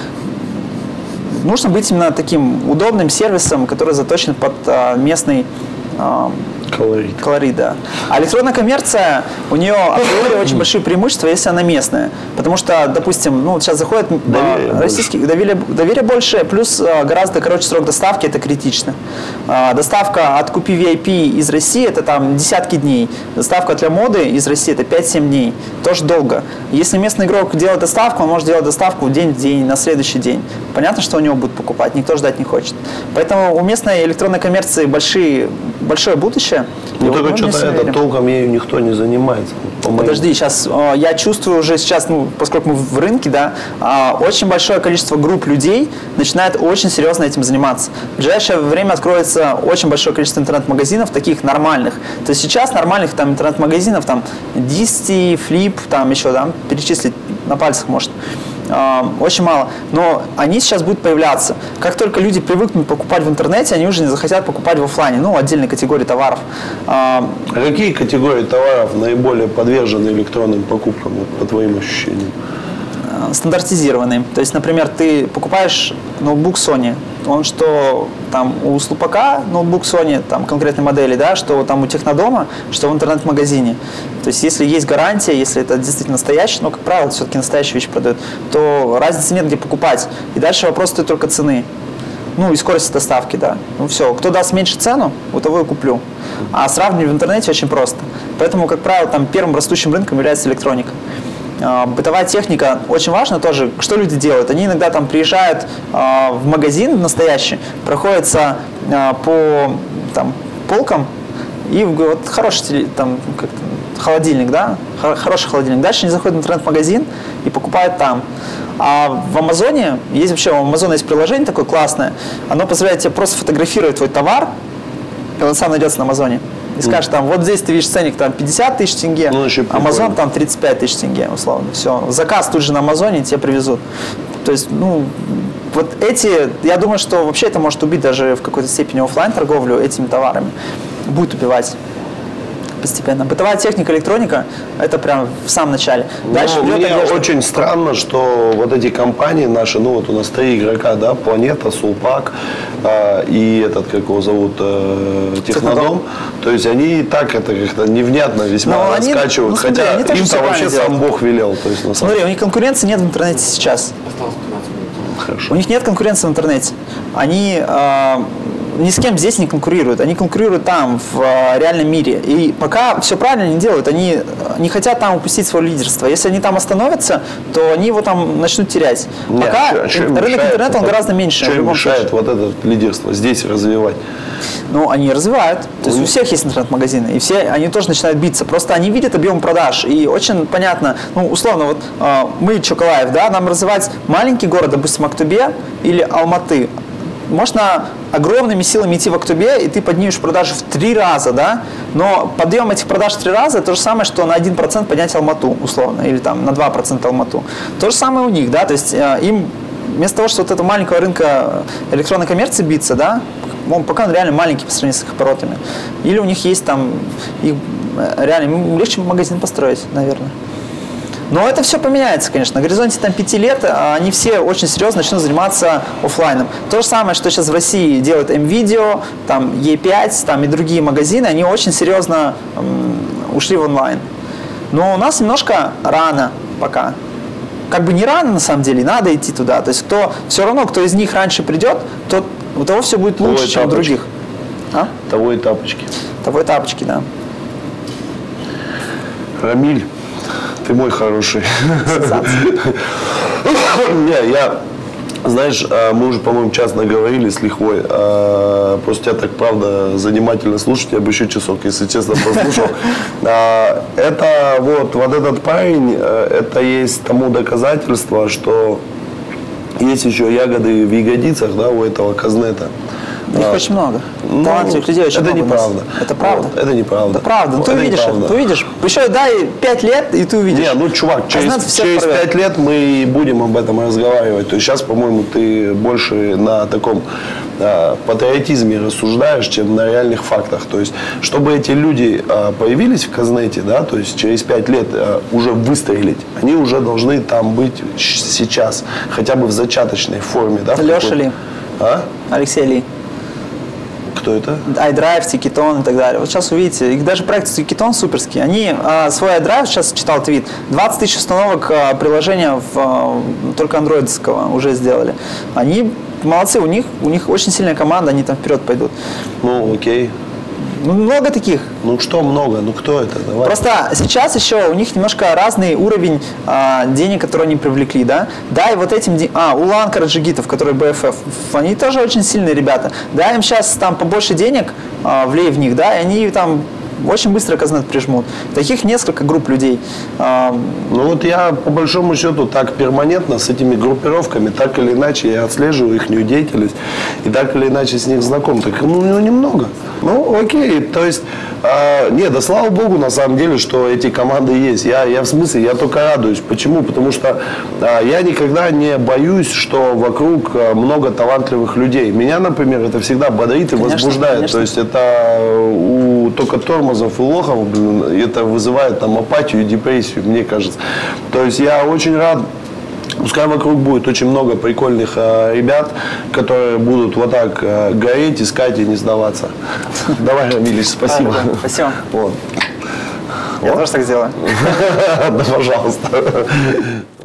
Нужно быть именно таким удобным сервисом, который заточен под э, местный э, колорит. колорит, да. А электронная коммерция, у нее априори очень большие преимущества, если она местная. Потому что, допустим, ну, вот сейчас заходят доверие российские, доверие, доверие больше, плюс а, гораздо короче срок доставки, это критично. А, доставка от Купи ви ай пи из России, это там десятки дней. Доставка для моды из России, это пять-семь дней. Тоже долго. Если местный игрок делает доставку, он может делать доставку день в день, на следующий день. Понятно, что у него будут покупать, никто ждать не хочет. Поэтому у местной электронной коммерции большие, большое будущее. Ну только что-то это толком ею никто не занимается. Подожди, сейчас э, я чувствую уже сейчас, ну, поскольку мы в рынке, да, э, очень большое количество групп людей начинает очень серьезно этим заниматься. В ближайшее время откроется очень большое количество интернет-магазинов, таких нормальных. То есть сейчас нормальных там интернет-магазинов, там, Disty, Flip, там еще, да, перечислить на пальцах может. Очень мало, но они сейчас будут появляться. Как только люди привыкнут покупать в интернете, они уже не захотят покупать в офлайне, ну, отдельной категории товаров. А какие категории товаров наиболее подвержены электронным покупкам, по твоим ощущениям? Стандартизированные. То есть, например, ты покупаешь ноутбук Sony, он что там у Слупака ноутбук Sony, там конкретной модели, да, что там у Технодома, что в интернет-магазине. То есть, если есть гарантия, если это действительно настоящий, но, как правило, все-таки настоящие вещи продают, то разницы нет, где покупать. И дальше вопрос стоит только цены. Ну, и скорости доставки, да. Ну, все. Кто даст меньше цену, у того и куплю. А сравнивать в интернете очень просто. Поэтому, как правило, там первым растущим рынком является электроника. Бытовая техника очень важна тоже. Что люди делают? Они иногда там приезжают э, в магазин настоящий, проходятся э, по там, полкам и вот хороший там, холодильник, да, хороший холодильник. Дальше они заходят в интернет-магазин и покупают там. А в Амазоне, есть вообще, у Амазона есть приложение такое классное, оно позволяет тебе просто фотографировать твой товар, и он сам найдется на Амазоне. И скажешь, там, вот здесь ты видишь ценник там пятьдесят тысяч тенге, ну, Амазон там тридцать пять тысяч тенге, условно. Все, заказ тут же на Амазоне тебе привезут. То есть, ну, вот эти, я думаю, что вообще это может убить даже в какой-то степени офлайн торговлю этими товарами. Будет убивать постепенно. Бытовая техника, электроника, это прям в самом начале. Дальше ну, мне одежда. Очень странно, что вот эти компании наши, ну вот у нас три игрока, да, Планета, Сулпак э, и этот, как его зовут, э, Технодом, то есть они и так это как-то невнятно весьма но раскачивают, они, ну, смотри, хотя им-то вообще делают. Сам Бог велел. То есть, на самом... Смотри, у них конкуренции нет в интернете сейчас. Хорошо. У них нет конкуренции в интернете. Они э, ни с кем здесь не конкурируют. Они конкурируют там, в э, реальном мире. И пока все правильно не делают, они не хотят там упустить свое лидерство. Если они там остановятся, то они его там начнут терять. Нет, пока а что, рынок мешает, интернета, он вот, гораздо меньше. Что им мешает вот это лидерство здесь развивать? Ну, они развивают. То есть у всех есть интернет-магазины, и все, они тоже начинают биться. Просто они видят объем продаж, и очень понятно, ну, условно, вот э, мы, Чоколаев, да, нам развивать маленький город, допустим, Актубе или Алматы. Можно огромными силами идти в Актубе, и ты поднимешь продажи в три раза, да, но подъем этих продаж в три раза – это то же самое, что на один процент поднять Алмату, условно, или там на два процента Алмату. То же самое у них, да, то есть э, им вместо того, что вот этого маленького рынка электронной коммерции биться, да, он пока он реально маленький по сравнению с их оборотами. Или у них есть там, их, реально, им легче магазин построить, наверное. Но это все поменяется, конечно. На горизонте там пяти лет они все очень серьезно начнут заниматься офлайном. То же самое, что сейчас в России делают МВидео, там Е пять, там и другие магазины, они очень серьезно м, ушли в онлайн. Но у нас немножко рано пока. Как бы не рано на самом деле, надо идти туда. То есть кто все равно, кто из них раньше придет, тот, у того все будет лучше, того чем у других. А? Того и тапочки. Того и тапочки, да. Рамиль, ты мой хороший. Не, я, знаешь, мы уже, по-моему, час наговорили с лихвой. Просто тебя так, правда, занимательно слушать. Я бы еще часок, если честно, послушал. Это вот, вот этот парень, это есть тому доказательство, что есть еще ягоды в ягодицах, да, у этого Казнета. Их а, очень много. Ну, талантливых людей очень это много. Неправда. Это правда? Вот, это неправда. Это правда. Ну, ты это увидишь неправда. это, ты увидишь. Еще дай пять лет, и ты увидишь. Не, ну, чувак, через, через пять лет мы будем об этом разговаривать. То есть сейчас, по-моему, ты больше на таком а, патриотизме рассуждаешь, чем на реальных фактах. То есть, чтобы эти люди а, появились в Казнете, да, то есть через пять лет а, уже выстрелить, они уже должны там быть сейчас, хотя бы в зачаточной форме. Да, Леша Ли. А? Алексей Ли. Кто это? iDrive, Tiketon и так далее. Вот сейчас увидите, их даже проект Tiketon суперский. Они а, свой iDrive, сейчас читал твит, двадцать тысяч установок а, приложения в, а, только андроидского уже сделали. Они молодцы, у них, у них очень сильная команда, они там вперед пойдут. Ну, окей. Ну, много таких. Ну, что много? Ну, кто это? Давай. Просто сейчас еще у них немножко разный уровень а, денег, которые они привлекли, да? Да, и вот этим... А, Улан Караджигитов, который би эф эф, они тоже очень сильные ребята. Да, им сейчас там побольше денег, а, влей в них, да, и они там очень быстро Казнет прижмут. Таких несколько групп людей. А, ну, вот я, по большому счету, так перманентно с этими группировками, так или иначе, я отслеживаю их деятельность и так или иначе с них знаком. Так, ну, немного. Ну, окей, то есть, э, нет, да слава богу, на самом деле, что эти команды есть. Я, я в смысле, я только радуюсь. Почему? Потому что э, я никогда не боюсь, что вокруг э, много талантливых людей. Меня, например, это всегда бодрит и конечно, возбуждает. Конечно. То есть, это у только тормозов и лохов, блин, это вызывает там апатию и депрессию, мне кажется. То есть, я очень рад. Пускай вокруг будет очень много прикольных э, ребят, которые будут вот так э, гореть, искать и не сдаваться. Давай, Рамилич, спасибо. Спасибо. Вот. Я тоже так сделаю. Да, пожалуйста.